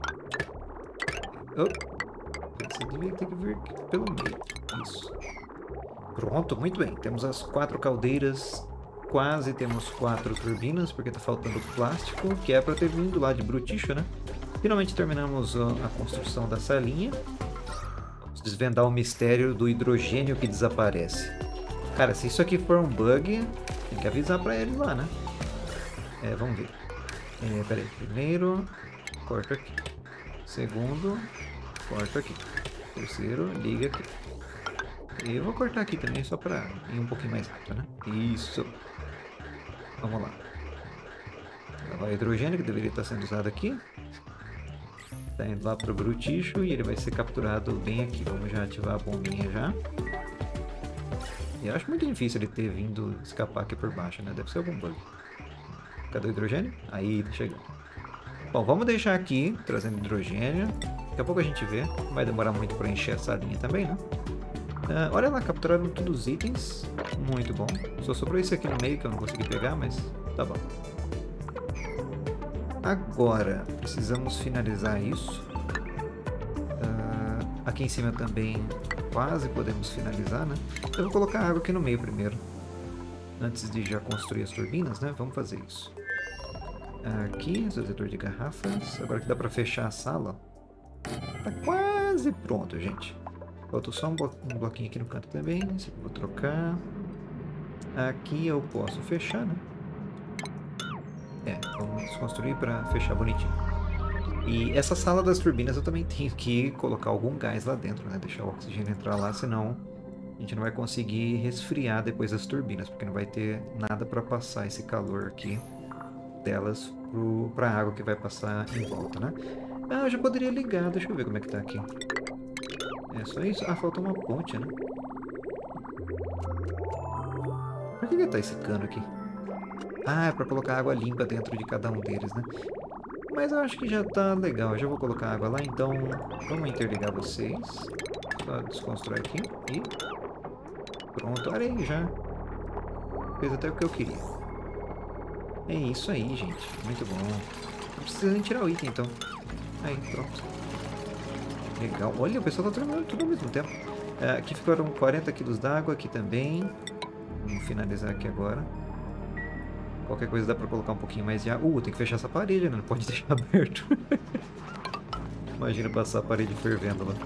Oh, você devia ter que vir pelo meio. Isso. Pronto, muito bem. Temos as quatro caldeiras, quase temos quatro turbinas, porque tá faltando plástico, que é para ter vindo lá de Bruticho, né? Finalmente terminamos a construção da salinha. Vamos desvendar o mistério do hidrogênio que desaparece. Cara, se isso aqui for um bug, tem que avisar para eles lá, né? É, vamos ver. É, peraí. Primeiro, corta aqui. Segundo, corta aqui. Terceiro, liga aqui. E eu vou cortar aqui também, só para ir um pouquinho mais rápido, né? Isso. Vamos lá. Lá vai o hidrogênio, que deveria estar sendo usado aqui. Está indo lá para o Bruticho e ele vai ser capturado bem aqui. Vamos já ativar a bombinha já. E eu acho muito difícil ele ter vindo escapar aqui por baixo, né? Deve ser algum bug. Cadê o hidrogênio? Aí, tá chegando. Bom, vamos deixar aqui, trazendo hidrogênio. Daqui a pouco a gente vê. Não vai demorar muito para encher essa linha também, né? Uh, olha lá, capturaram todos os itens. Muito bom. Só sobrou esse aqui no meio que eu não consegui pegar, mas tá bom. Agora, precisamos finalizar isso. Uh, aqui em cima também quase podemos finalizar, né? Eu vou colocar água aqui no meio primeiro. Antes de já construir as turbinas, né? Vamos fazer isso. Aqui, exaustor de garrafas. Agora que dá pra fechar a sala. Tá quase pronto, gente. Falta só um, blo um bloquinho aqui no canto também. Esse aqui eu vou trocar. Aqui eu posso fechar, né? É, vamos construir para fechar bonitinho. E essa sala das turbinas eu também tenho que colocar algum gás lá dentro, né? Deixar o oxigênio entrar lá, senão a gente não vai conseguir resfriar depois das turbinas, porque não vai ter nada para passar esse calor aqui delas para a água que vai passar em volta, né? Ah, eu já poderia ligar, deixa eu ver como é que tá aqui. É só isso? Ah, falta uma ponte, né? Por que que tá esse cano aqui? Ah, é pra colocar água limpa dentro de cada um deles, né? Mas eu acho que já tá legal. Eu já vou colocar água lá, então vamos interligar vocês. Só desconstrói aqui e... Pronto, olha aí já. Fez até o que eu queria. É isso aí, gente. Muito bom. Não precisa nem tirar o item, então. Aí, pronto. Legal. Olha, o pessoal tá terminando tudo ao mesmo tempo. É, aqui ficaram quarenta quilos d'água, aqui também. Vamos finalizar aqui agora. Qualquer coisa dá pra colocar um pouquinho mais de água. Uh, tem que fechar essa parede, né? Não pode deixar aberto. Imagina passar a parede fervendo lá.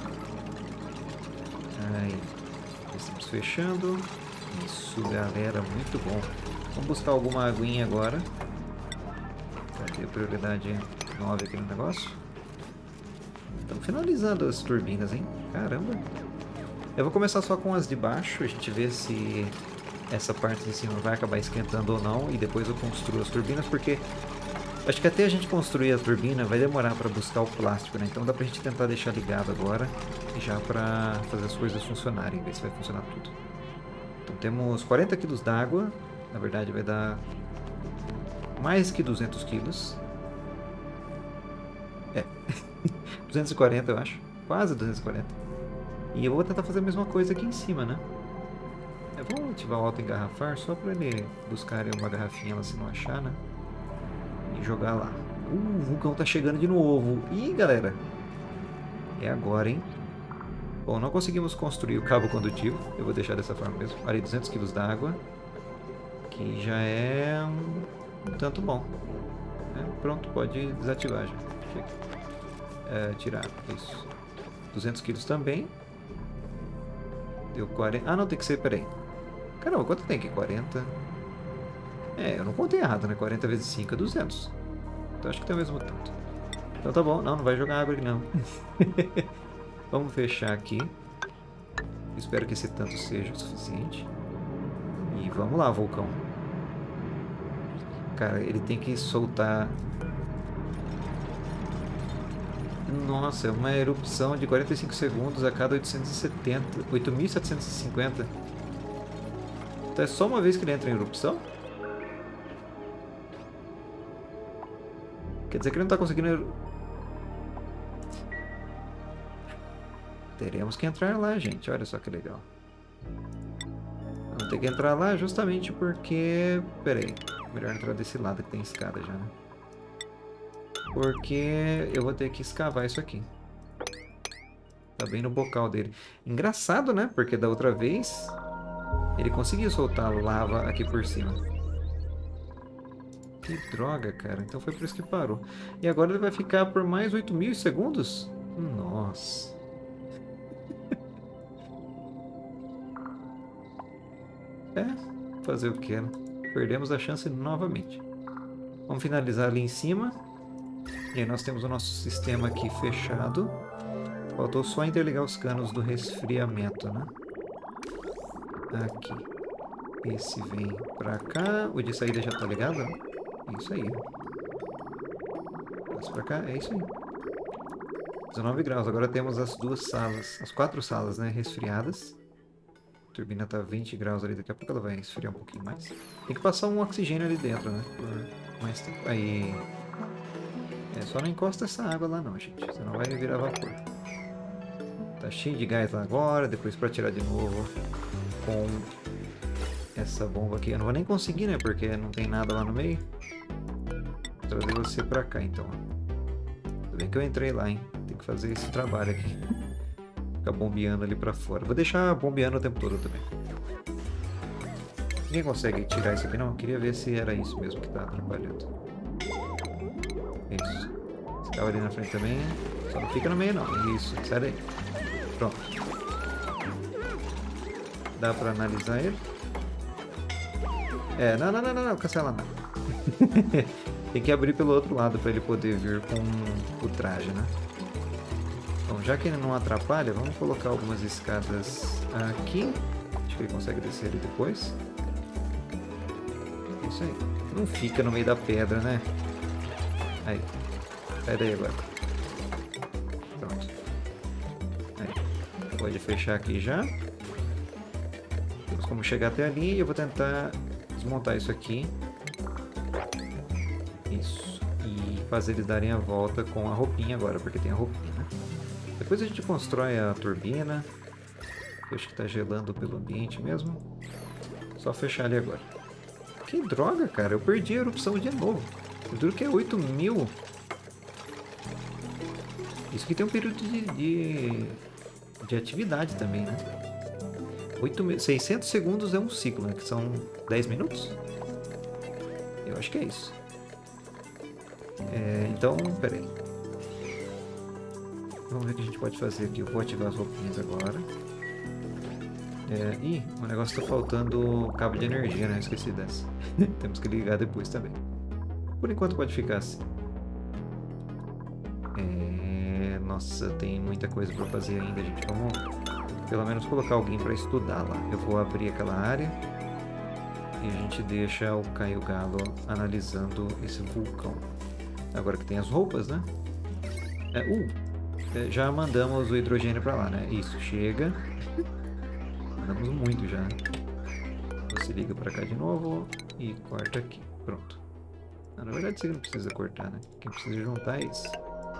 Aí. Estamos fechando. Isso, galera. Muito bom. Vamos buscar alguma aguinha agora. Cadê a prioridade nove aqui no negócio? Estamos finalizando as turbinas, hein? Caramba. Eu vou começar só com as de baixo. A gente vê se essa parte de cima vai acabar esquentando ou não. E depois eu construo as turbinas, porque acho que até a gente construir a turbina vai demorar para buscar o plástico, né? Então dá pra gente tentar deixar ligado agora, já para fazer as coisas funcionarem, ver se vai funcionar tudo. Então temos quarenta quilos d'água. Na verdade vai dar mais que duzentos quilos. É, duzentos e quarenta eu acho. Quase duzentos e quarenta. E eu vou tentar fazer a mesma coisa aqui em cima, né? Eu vou ativar o auto engarrafar só para ele buscar uma garrafinha lá se não achar, né? E jogar lá. Uh, o vulcão tá chegando de novo. Ih, galera. É agora, hein? Bom, não conseguimos construir o cabo condutivo. Eu vou deixar dessa forma mesmo. Parei duzentos quilos d'água. Que já é um, um tanto bom. É, pronto, pode desativar já. Chega. É, tirar, isso. duzentos quilos também. Deu quarenta. Ah, não, tem que ser, peraí. Caramba, quanto tem aqui? quarenta. É, eu não contei errado, né? quarenta vezes cinco é duzentos. Então acho que tem o mesmo tanto. Então tá bom. Não, não vai jogar água aqui não. Vamos fechar aqui. Espero que esse tanto seja o suficiente. E vamos lá, vulcão. Cara, ele tem que soltar... Nossa, é uma erupção de quarenta e cinco segundos a cada oitocentos e setenta, oito mil setecentos e cinquenta. Então é só uma vez que ele entra em erupção? Quer dizer que ele não está conseguindo... Er... Teremos que entrar lá, gente. Olha só que legal. Vamos ter que entrar lá justamente porque... Pera aí. Melhor entrar desse lado que tem escada já, né? Porque eu vou ter que escavar isso aqui. Tá bem no bocal dele. Engraçado, né? Porque da outra vez ele conseguiu soltar lava aqui por cima. Que droga, cara. Então foi por isso que parou. E agora ele vai ficar por mais oito mil segundos? Nossa. É, fazer o que, né? Perdemos a chance novamente. Vamos finalizar ali em cima. E aí nós temos o nosso sistema aqui fechado. Faltou só interligar os canos do resfriamento, né? Aqui. Esse vem pra cá. O de saída já tá ligado? Isso aí. Passa pra cá. É isso aí. dezenove graus. Agora temos as duas salas. As quatro salas, né? Resfriadas. A turbina tá vinte graus ali. Daqui a pouco ela vai esfriar um pouquinho mais. Tem que passar um oxigênio ali dentro, né? Por mais tempo. Aí... É, só não encosta essa água lá não, gente. Senão vai virar vapor. Tá cheio de gás lá agora. Depois pra tirar de novo com essa bomba aqui. Eu não vou nem conseguir, né? Porque não tem nada lá no meio. Vou trazer você pra cá, então. Tudo bem que eu entrei lá, hein? Tem que fazer esse trabalho aqui. Ficar bombeando ali pra fora. Vou deixar bombeando o tempo todo também. Ninguém consegue tirar isso aqui, não? Eu queria ver se era isso mesmo que tá atrapalhando. Isso. Esse carro ali na frente também. Só não fica no meio, não. Isso. Sai daí. Pronto. Dá pra analisar ele? É, não, não, não, não, não. Cancela nada. Tem que abrir pelo outro lado pra ele poder vir com o traje, né? Bom, já que ele não atrapalha, vamos colocar algumas escadas aqui. Acho que ele consegue descer ali depois. Isso aí. Não fica no meio da pedra, né? Aí. Sai daí agora. Pronto. Aí. Pode fechar aqui já. Temos como chegar até ali e eu vou tentar desmontar isso aqui. Isso. E fazer eles darem a volta com a roupinha agora, porque tem a roupinha, né? Depois a gente constrói a turbina. Eu acho que tá gelando pelo ambiente mesmo. Só fechar ali agora. Que droga, cara. Eu perdi a erupção de novo. Eu duro que é oito mil. Isso aqui tem um período de, de, de atividade também, né? oito mil, seiscentos segundos é um ciclo, né? Que são dez minutos? Eu acho que é isso. É, então, peraí. Vamos ver o que a gente pode fazer aqui. Eu vou ativar as roupinhas agora. É, ih, o negócio tá faltando cabo de energia, né? Eu esqueci dessa. Temos que ligar depois também. Por enquanto pode ficar assim. É, nossa, tem muita coisa para fazer ainda, gente. Vamos pelo menos colocar alguém para estudar lá. Eu vou abrir aquela área e a gente deixa o Caio Galo analisando esse vulcão. Agora que tem as roupas, né? É, uh, é, já mandamos o hidrogênio para lá, né? Isso, chega. Mandamos muito já. Você liga para cá de novo e corta aqui. Pronto. Na verdade você não precisa cortar, né? Quem precisa juntar é isso.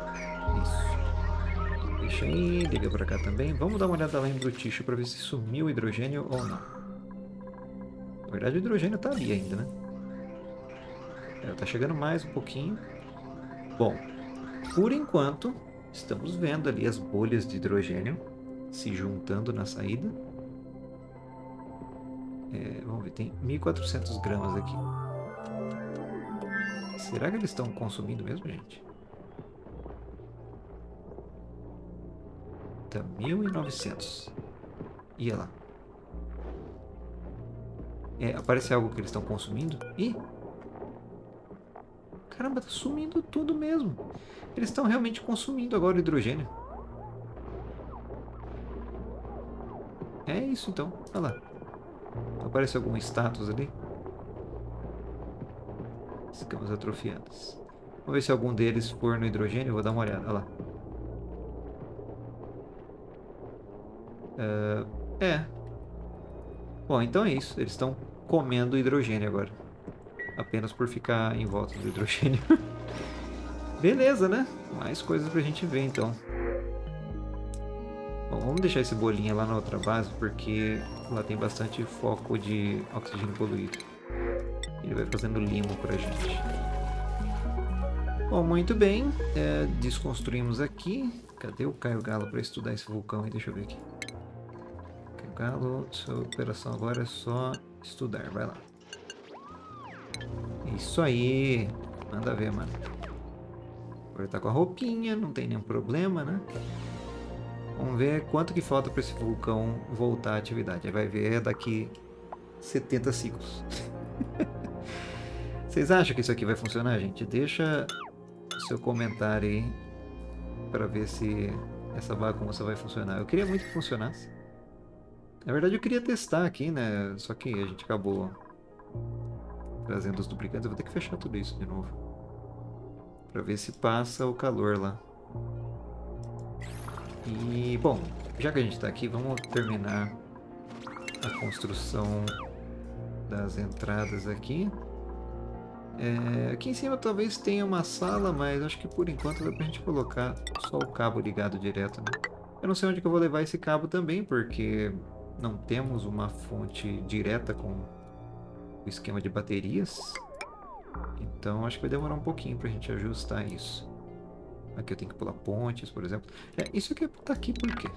Isso. Deixa aí, liga pra cá também. Vamos dar uma olhada lá em Bruticho pra ver se sumiu o hidrogênio ou não. Na verdade o hidrogênio tá ali ainda, né? É, tá chegando mais um pouquinho. Bom, por enquanto, estamos vendo ali as bolhas de hidrogênio se juntando na saída. É, vamos ver, tem mil e quatrocentos gramas aqui. Será que eles estão consumindo mesmo, gente? Tá mil e novecentos. Ia lá. É, aparece algo que eles estão consumindo? Ih! Caramba, tá sumindo tudo mesmo. Eles estão realmente consumindo agora o hidrogênio. É isso então. Olha lá. Aparece algum status ali? Escamas atrofiadas. Vamos ver se algum deles for no hidrogênio. Eu vou dar uma olhada. Olha lá. Uh, é. Bom, então é isso. Eles estão comendo hidrogênio agora. Apenas por ficar em volta do hidrogênio. Beleza, né? Mais coisas pra gente ver, então. Bom, vamos deixar esse bolinha lá na outra base, porque lá tem bastante foco de oxigênio poluído. Ele vai fazendo limo pra gente. Bom, muito bem. É, desconstruímos aqui. Cadê o Caio Galo para estudar esse vulcão aí? Deixa eu ver aqui. Caio Galo, sua operação agora é só estudar. Vai lá. Isso aí. Manda ver, mano. Agora tá com a roupinha, não tem nenhum problema, né? Vamos ver quanto que falta para esse vulcão voltar à atividade. Aí vai ver daqui setenta ciclos. Vocês acham que isso aqui vai funcionar, gente? Deixa o seu comentário aí para ver se essa bagunça vai funcionar. Eu queria muito que funcionasse. Na verdade eu queria testar aqui, né? Só que a gente acabou trazendo os duplicantes. Eu vou ter que fechar tudo isso de novo para ver se passa o calor lá. E, bom, já que a gente está aqui, vamos terminar a construção das entradas aqui. É, aqui em cima talvez tenha uma sala, mas acho que por enquanto dá pra gente colocar só o cabo ligado direto, né? Eu não sei onde que eu vou levar esse cabo também, porque não temos uma fonte direta com o esquema de baterias. Então acho que vai demorar um pouquinho pra gente ajustar isso. Aqui eu tenho que pular pontes, por exemplo. É, isso aqui tá aqui por quê?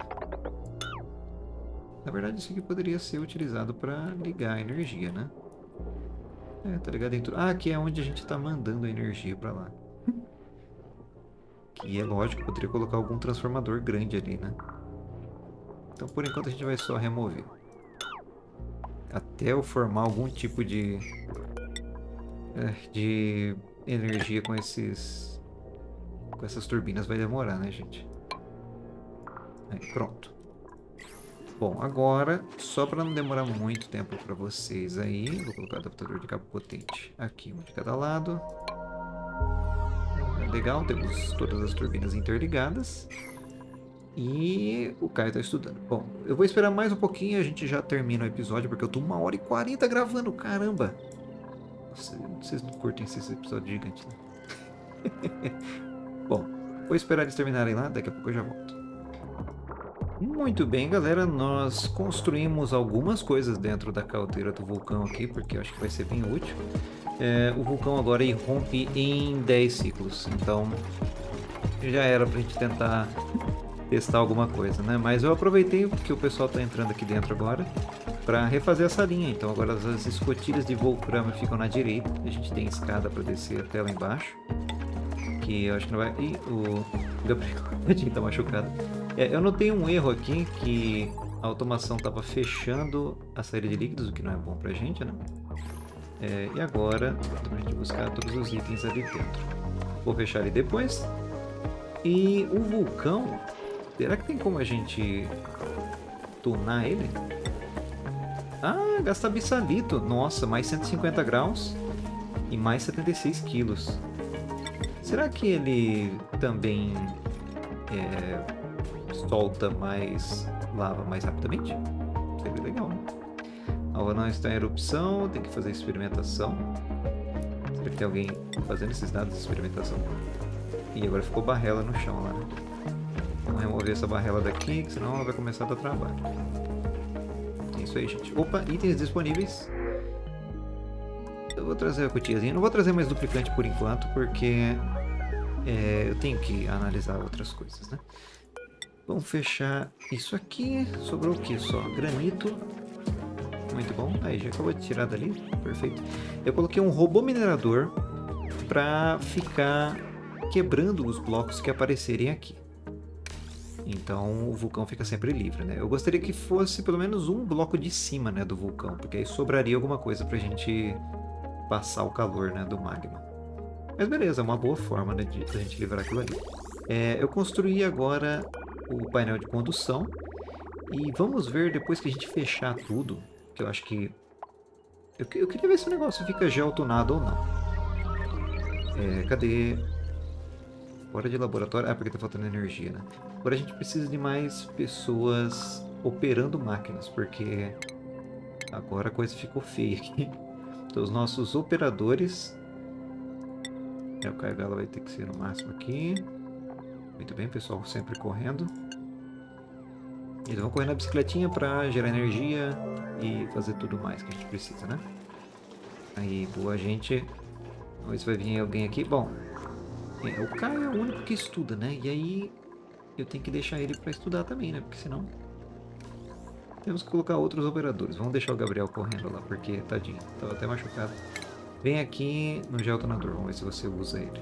Na verdade isso aqui poderia ser utilizado para ligar a energia, né? É, tá ligado dentro. Ah, aqui é onde a gente tá mandando a energia pra lá. Que é lógico, poderia colocar algum transformador grande ali, né? Então por enquanto a gente vai só remover. Até eu formar algum tipo de... É, de energia com esses... com essas turbinas vai demorar, né, gente? Aí, pronto. Bom, agora, só para não demorar muito tempo para vocês aí, vou colocar o adaptador de cabo potente aqui, um de cada lado. Legal, temos todas as turbinas interligadas. E o Caio está estudando. Bom, eu vou esperar mais um pouquinho e a gente já termina o episódio, porque eu tô uma hora e quarenta gravando, caramba! Nossa, vocês não curtem esse episódio gigante, né? Bom, vou esperar eles terminarem lá, daqui a pouco eu já volto. Muito bem, galera, nós construímos algumas coisas dentro da caldeira do vulcão aqui, porque eu acho que vai ser bem útil. É, o vulcão agora irrompe em dez ciclos, então já era pra gente tentar testar alguma coisa, né? Mas eu aproveitei que o pessoal tá entrando aqui dentro agora para refazer essa linha. Então agora as escotilhas de Volcrama ficam na direita, a gente tem escada para descer até lá embaixo. Que eu acho que não vai... Ih, o Gabriel tá machucado. É, eu notei um erro aqui, que a automação estava fechando a saída de líquidos, o que não é bom pra gente, né? É, e agora, pra gente buscar todos os itens ali dentro. Vou fechar ele depois. E o vulcão, será que tem como a gente tunar ele? Ah, gasta bisalito. Nossa, mais cento e cinquenta graus e mais setenta e seis quilos. Será que ele também é, solta mais lava mais rapidamente? Seria legal, né? A lava não está em erupção, tem que fazer experimentação. Será que tem alguém fazendo esses dados de experimentação? E agora ficou barrela no chão lá, né? Vamos remover essa barrela daqui, que senão ela vai começar a dar trabalho. É isso aí, gente. Opa, itens disponíveis. Eu vou trazer a cutiazinha. Não vou trazer mais duplicante por enquanto, porque é, eu tenho que analisar outras coisas, né? Vamos fechar isso aqui. Sobrou o que só? Granito. Muito bom. Aí, já acabou de tirar dali. Perfeito. Eu coloquei um robô minerador para ficar quebrando os blocos que aparecerem aqui. Então o vulcão fica sempre livre, né? Eu gostaria que fosse pelo menos um bloco de cima, né, do vulcão, porque aí sobraria alguma coisa pra gente passar o calor, né, do magma. Mas beleza, é uma boa forma, né, de a gente livrar aquilo ali. É, eu construí agora o painel de condução e vamos ver depois que a gente fechar tudo, que eu acho que... Eu, eu queria ver se o negócio fica geotunado ou não. É, cadê... Hora de laboratório... Ah, porque tá faltando energia, né? Agora a gente precisa de mais pessoas operando máquinas, porque agora a coisa ficou feia aqui. Então os nossos operadores... É, o carregá-la vai ter que ser no máximo aqui. Muito bem, pessoal, sempre correndo. Eles vão correr na bicicletinha para gerar energia e fazer tudo mais que a gente precisa, né? Aí, boa, gente. Vamos ver se vai vir alguém aqui. Bom, é, o Caio é o único que estuda, né? E aí eu tenho que deixar ele para estudar também, né? Porque senão temos que colocar outros operadores. Vamos deixar o Gabriel correndo lá, porque tadinho, tava até machucado. Vem aqui no geotonador, vamos ver se você usa ele.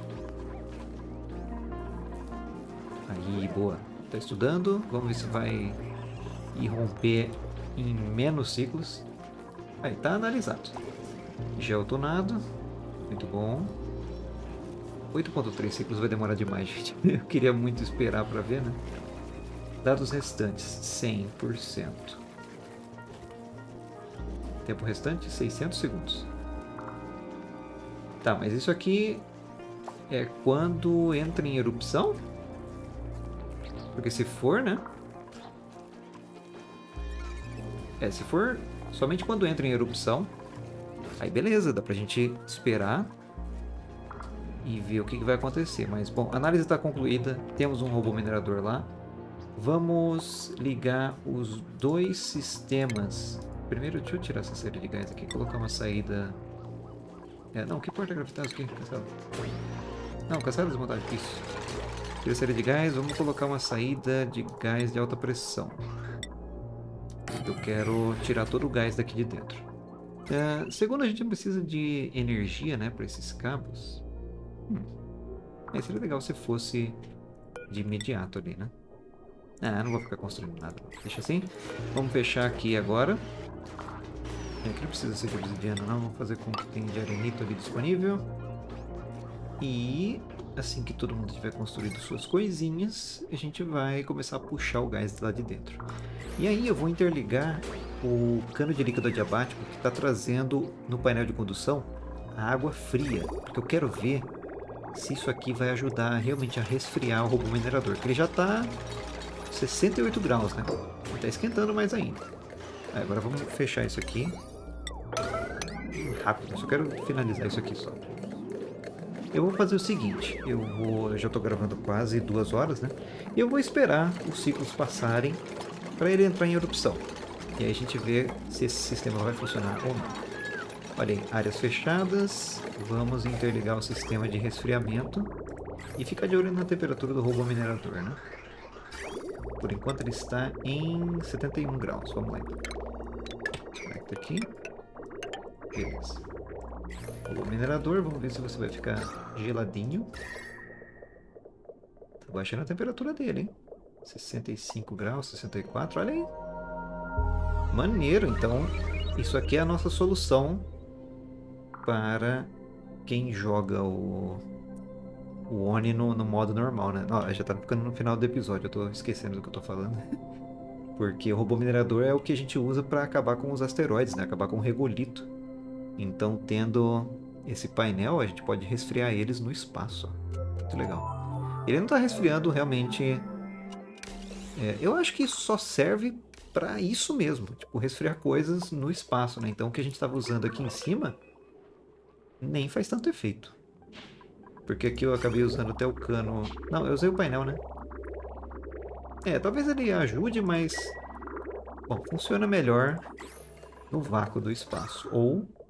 Aí, boa. Tá estudando, vamos ver se vai ir romper em menos ciclos. Aí, tá analisado. Geotonado, muito bom. oito ponto três ciclos vai demorar demais, gente. Eu queria muito esperar para ver, né? Dados restantes, cem por cento. Tempo restante, seiscentos segundos. Tá, mas isso aqui é quando entra em erupção? Porque se for, né? É, se for somente quando entra em erupção, aí beleza, dá pra gente esperar e ver o que, que vai acontecer. Mas, bom, a análise está concluída. Temos um robô minerador lá. Vamos ligar os dois sistemas. Primeiro, deixa eu tirar essa série de gás aqui. Colocar uma saída... É, não, que porta gravitável aqui? Cancela. Não, cancela a desmontagem. Isso. Tira a série de gás. Vamos colocar uma saída de gás de alta pressão. Eu quero tirar todo o gás daqui de dentro. É, segundo, a gente precisa de energia, né, para esses cabos. Hum. É, seria legal se fosse de imediato ali, né? Ah, não vou ficar construindo nada. Deixa assim. Vamos fechar aqui agora. Aqui não precisa ser de obsidiana, não. Vamos fazer com que tenha de arenito ali disponível. E assim que todo mundo tiver construído suas coisinhas, a gente vai começar a puxar o gás lá de dentro. E aí eu vou interligar o cano de líquido adiabático que está trazendo no painel de condução a água fria, porque eu quero ver se isso aqui vai ajudar realmente a resfriar o robô minerador, que ele já está sessenta e oito graus, né? Ele está esquentando mais ainda. Aí, agora vamos fechar isso aqui. Rápido, eu só quero finalizar isso aqui só. Eu vou fazer o seguinte, eu vou, eu já estou gravando quase duas horas, né? E eu vou esperar os ciclos passarem para ele entrar em erupção. E aí a gente vê se esse sistema vai funcionar ou não. Olha aí, áreas fechadas. Vamos interligar o sistema de resfriamento e ficar de olho na temperatura do robô minerador, né? Por enquanto ele está em setenta e um graus. Vamos lá então. Conecta aqui. Beleza. Robô minerador, vamos ver se você vai ficar geladinho. Tá baixando a temperatura dele, hein? sessenta e cinco graus, sessenta e quatro, olha aí. Maneiro, então isso aqui é a nossa solução para quem joga o, o Oni no, no modo normal, né? Não, já tá ficando no final do episódio, eu tô esquecendo do que eu tô falando. Porque o robô minerador é o que a gente usa para acabar com os asteroides, né? Acabar com o regolito. Então, tendo esse painel, a gente pode resfriar eles no espaço. Muito legal. Ele não tá resfriando realmente... É, eu acho que isso só serve para isso mesmo, tipo, resfriar coisas no espaço, né? Então o que a gente estava usando aqui em cima nem faz tanto efeito. Porque aqui eu acabei usando até o cano... Não, eu usei o painel, né? É, talvez ele ajude, mas... Bom, funciona melhor no vácuo do espaço. Ou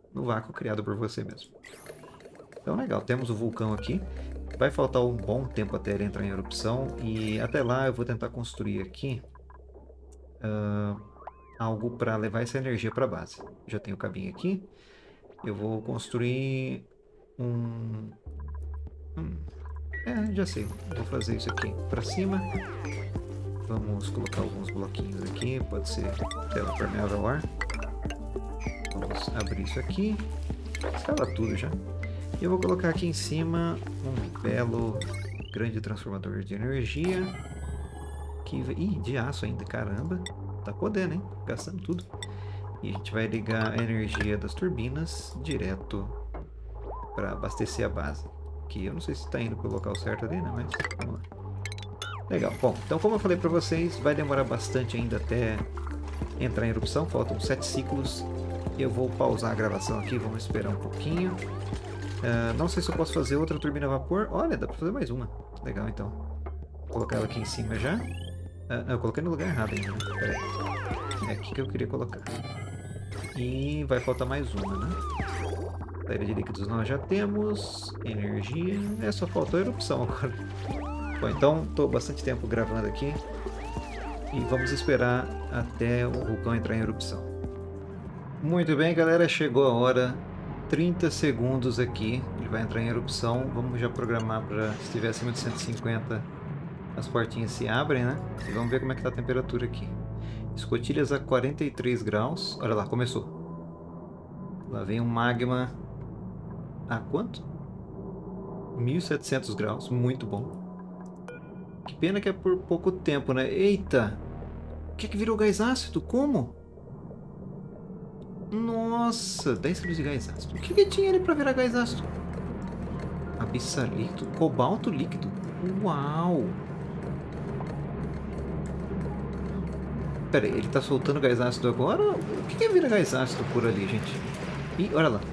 no vácuo criado por você mesmo. Então legal, temos o vulcão aqui. Vai faltar um bom tempo até ele entrar em erupção e até lá eu vou tentar construir aqui uh, algo para levar essa energia para a base. Já tenho o cabinho aqui. Eu vou construir um... Hum, é, já sei. Vou fazer isso aqui para cima. Vamos colocar alguns bloquinhos aqui. Pode ser tela permeável ao ar. Vamos abrir isso aqui. Escala tudo já. E eu vou colocar aqui em cima um belo grande transformador de energia. Que... Ih, de aço ainda, caramba. Tá podendo, hein? Gastando tudo. E a gente vai ligar a energia das turbinas direto para abastecer a base. Que eu não sei se está indo para o local certo ali, né? Mas vamos lá. Legal. Bom, então como eu falei para vocês, vai demorar bastante ainda até entrar em erupção. Faltam sete ciclos. Eu vou pausar a gravação aqui, vamos esperar um pouquinho. Uh, não sei se eu posso fazer outra turbina a vapor. Olha, dá para fazer mais uma. Legal, então. Vou colocar ela aqui em cima já. Uh, eu coloquei no lugar errado ainda, né? Pera aí. É aqui que eu queria colocar. E vai faltar mais uma, né? Saída de líquidos nós já temos. Energia. É, só faltou a erupção agora. Bom, então estou bastante tempo gravando aqui. E vamos esperar até o vulcão entrar em erupção. Muito bem, galera. Chegou a hora. trinta segundos aqui. Ele vai entrar em erupção. Vamos já programar para, se estiver acima de cento e cinquenta, as portinhas se abrem, né? E vamos ver como é que está a temperatura aqui. Escotilhas a quarenta e três graus. Olha lá, começou. Lá vem um magma a quanto? mil e setecentos graus. Muito bom. Que pena que é por pouco tempo, né? Eita! O que é que virou gás ácido? Como? Nossa! dez quilos de gás ácido. O que que tinha ali pra virar gás ácido? Abissalito. Cobalto líquido. Uau! Pera aí, ele tá soltando gás ácido agora? O que que vira gás ácido por ali, gente? Ih, olha lá.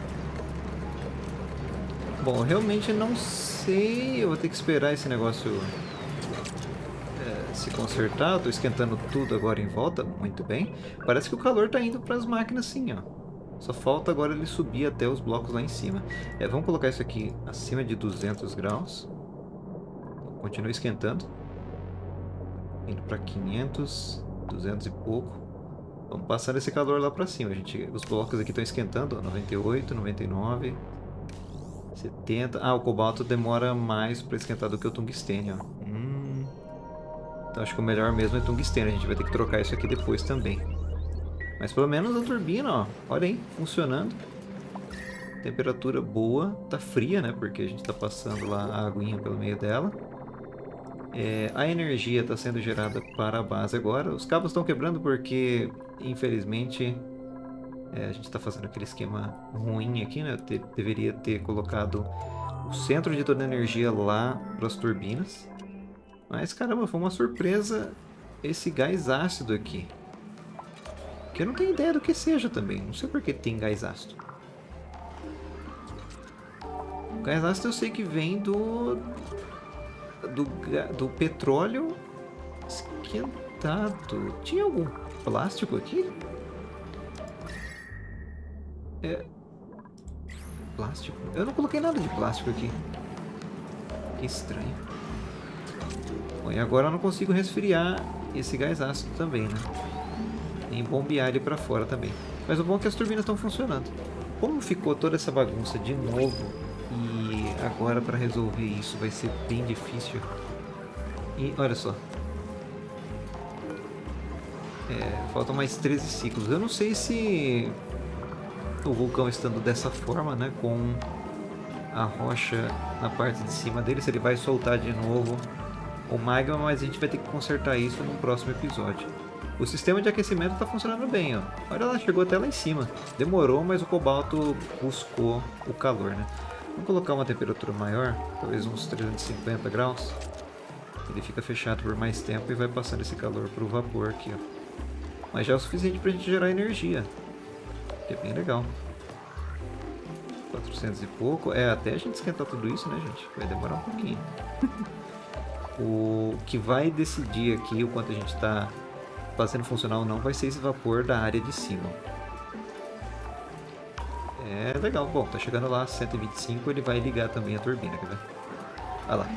Bom, eu realmente não sei. Eu vou ter que esperar esse negócio é, se consertar. Tô esquentando tudo agora em volta. Muito bem. Parece que o calor tá indo para as máquinas sim, ó. Só falta agora ele subir até os blocos lá em cima. É, vamos colocar isso aqui acima de duzentos graus. Continua esquentando. Indo para quinhentos, duzentos e pouco. Vamos passar esse calor lá para cima, gente. Os blocos aqui estão esquentando, ó, noventa e oito, noventa e nove, setenta. Ah, o cobalto demora mais para esquentar do que o tungstênio, ó. Hum. Então acho que o melhor mesmo é tungstênio. A gente vai ter que trocar isso aqui depois também. Mas pelo menos a turbina, ó, olha aí, funcionando. Temperatura boa, tá fria, né? Porque a gente tá passando lá a aguinha pelo meio dela. É, a energia está sendo gerada para a base agora. Os cabos estão quebrando porque, infelizmente, é, a gente está fazendo aquele esquema ruim aqui, né? Te, deveria ter colocado o centro de toda a energia lá para as turbinas. Mas, caramba, foi uma surpresa esse gás ácido aqui. Que eu não tenho ideia do que seja também. Não sei por que tem gás ácido. O gás ácido eu sei que vem do... Do, do petróleo esquentado. Tinha algum plástico aqui? É... Plástico? Eu não coloquei nada de plástico aqui. Que estranho. Bom, e agora eu não consigo resfriar esse gás ácido também, né? Nem bombear ele pra fora também. Mas o bom é que as turbinas estão funcionando. Como ficou toda essa bagunça de novo... E agora para resolver isso vai ser bem difícil. E olha só. É, faltam mais treze ciclos. Eu não sei se o vulcão estando dessa forma, né, com a rocha na parte de cima dele, se ele vai soltar de novo o magma, mas a gente vai ter que consertar isso no próximo episódio. O sistema de aquecimento está funcionando bem, ó. Olha lá, chegou até lá em cima. Demorou, mas o cobalto buscou o calor, né? Vamos colocar uma temperatura maior, talvez uns trezentos e cinquenta graus. Ele fica fechado por mais tempo e vai passando esse calor para o vapor aqui, ó. Mas já é o suficiente para a gente gerar energia, que é bem legal. quatrocentos e pouco. É, até a gente esquentar tudo isso, né, gente? Vai demorar um pouquinho. O que vai decidir aqui o quanto a gente está fazendo funcionar ou não vai ser esse vapor da área de cima. É legal. Bom, tá chegando lá cento e vinte e cinco, ele vai ligar também a turbina, quer ver? Olha lá.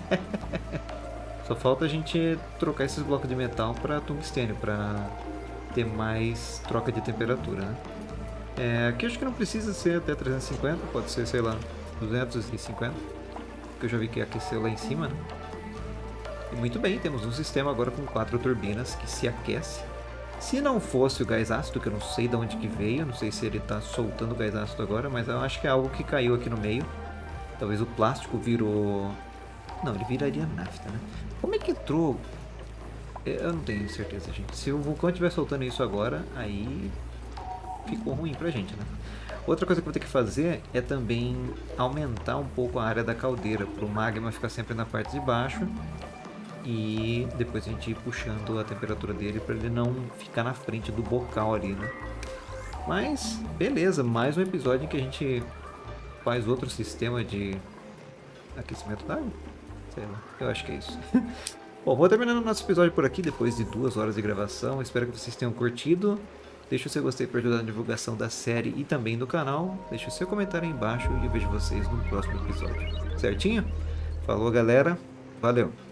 Só falta a gente trocar esses blocos de metal para tungstênio, para ter mais troca de temperatura, né? É, aqui acho que não precisa ser até trezentos e cinquenta, pode ser, sei lá, duzentos e cinquenta, que eu já vi que aqueceu lá em cima, né? E muito bem, temos um sistema agora com quatro turbinas que se aquece. Se não fosse o gás ácido, que eu não sei de onde que veio, não sei se ele está soltando o gás ácido agora, mas eu acho que é algo que caiu aqui no meio. Talvez o plástico virou... Não, ele viraria nafta, né? Como é que entrou? Eu não tenho certeza, gente. Se o vulcão estiver soltando isso agora, aí ficou ruim pra gente, né? Outra coisa que eu vou ter que fazer é também aumentar um pouco a área da caldeira, para o magma ficar sempre na parte de baixo e depois a gente ir puxando a temperatura dele para ele não ficar na frente do bocal ali, né? Mas, beleza, mais um episódio em que a gente faz outro sistema de aquecimento da água. Sei lá, eu acho que é isso. Bom, vou terminando o nosso episódio por aqui, depois de duas horas de gravação. Espero que vocês tenham curtido. Deixe o seu gostei para ajudar na divulgação da série e também do canal. Deixe o seu comentário aí embaixo e eu vejo vocês no próximo episódio. Certinho? Falou, galera. Valeu!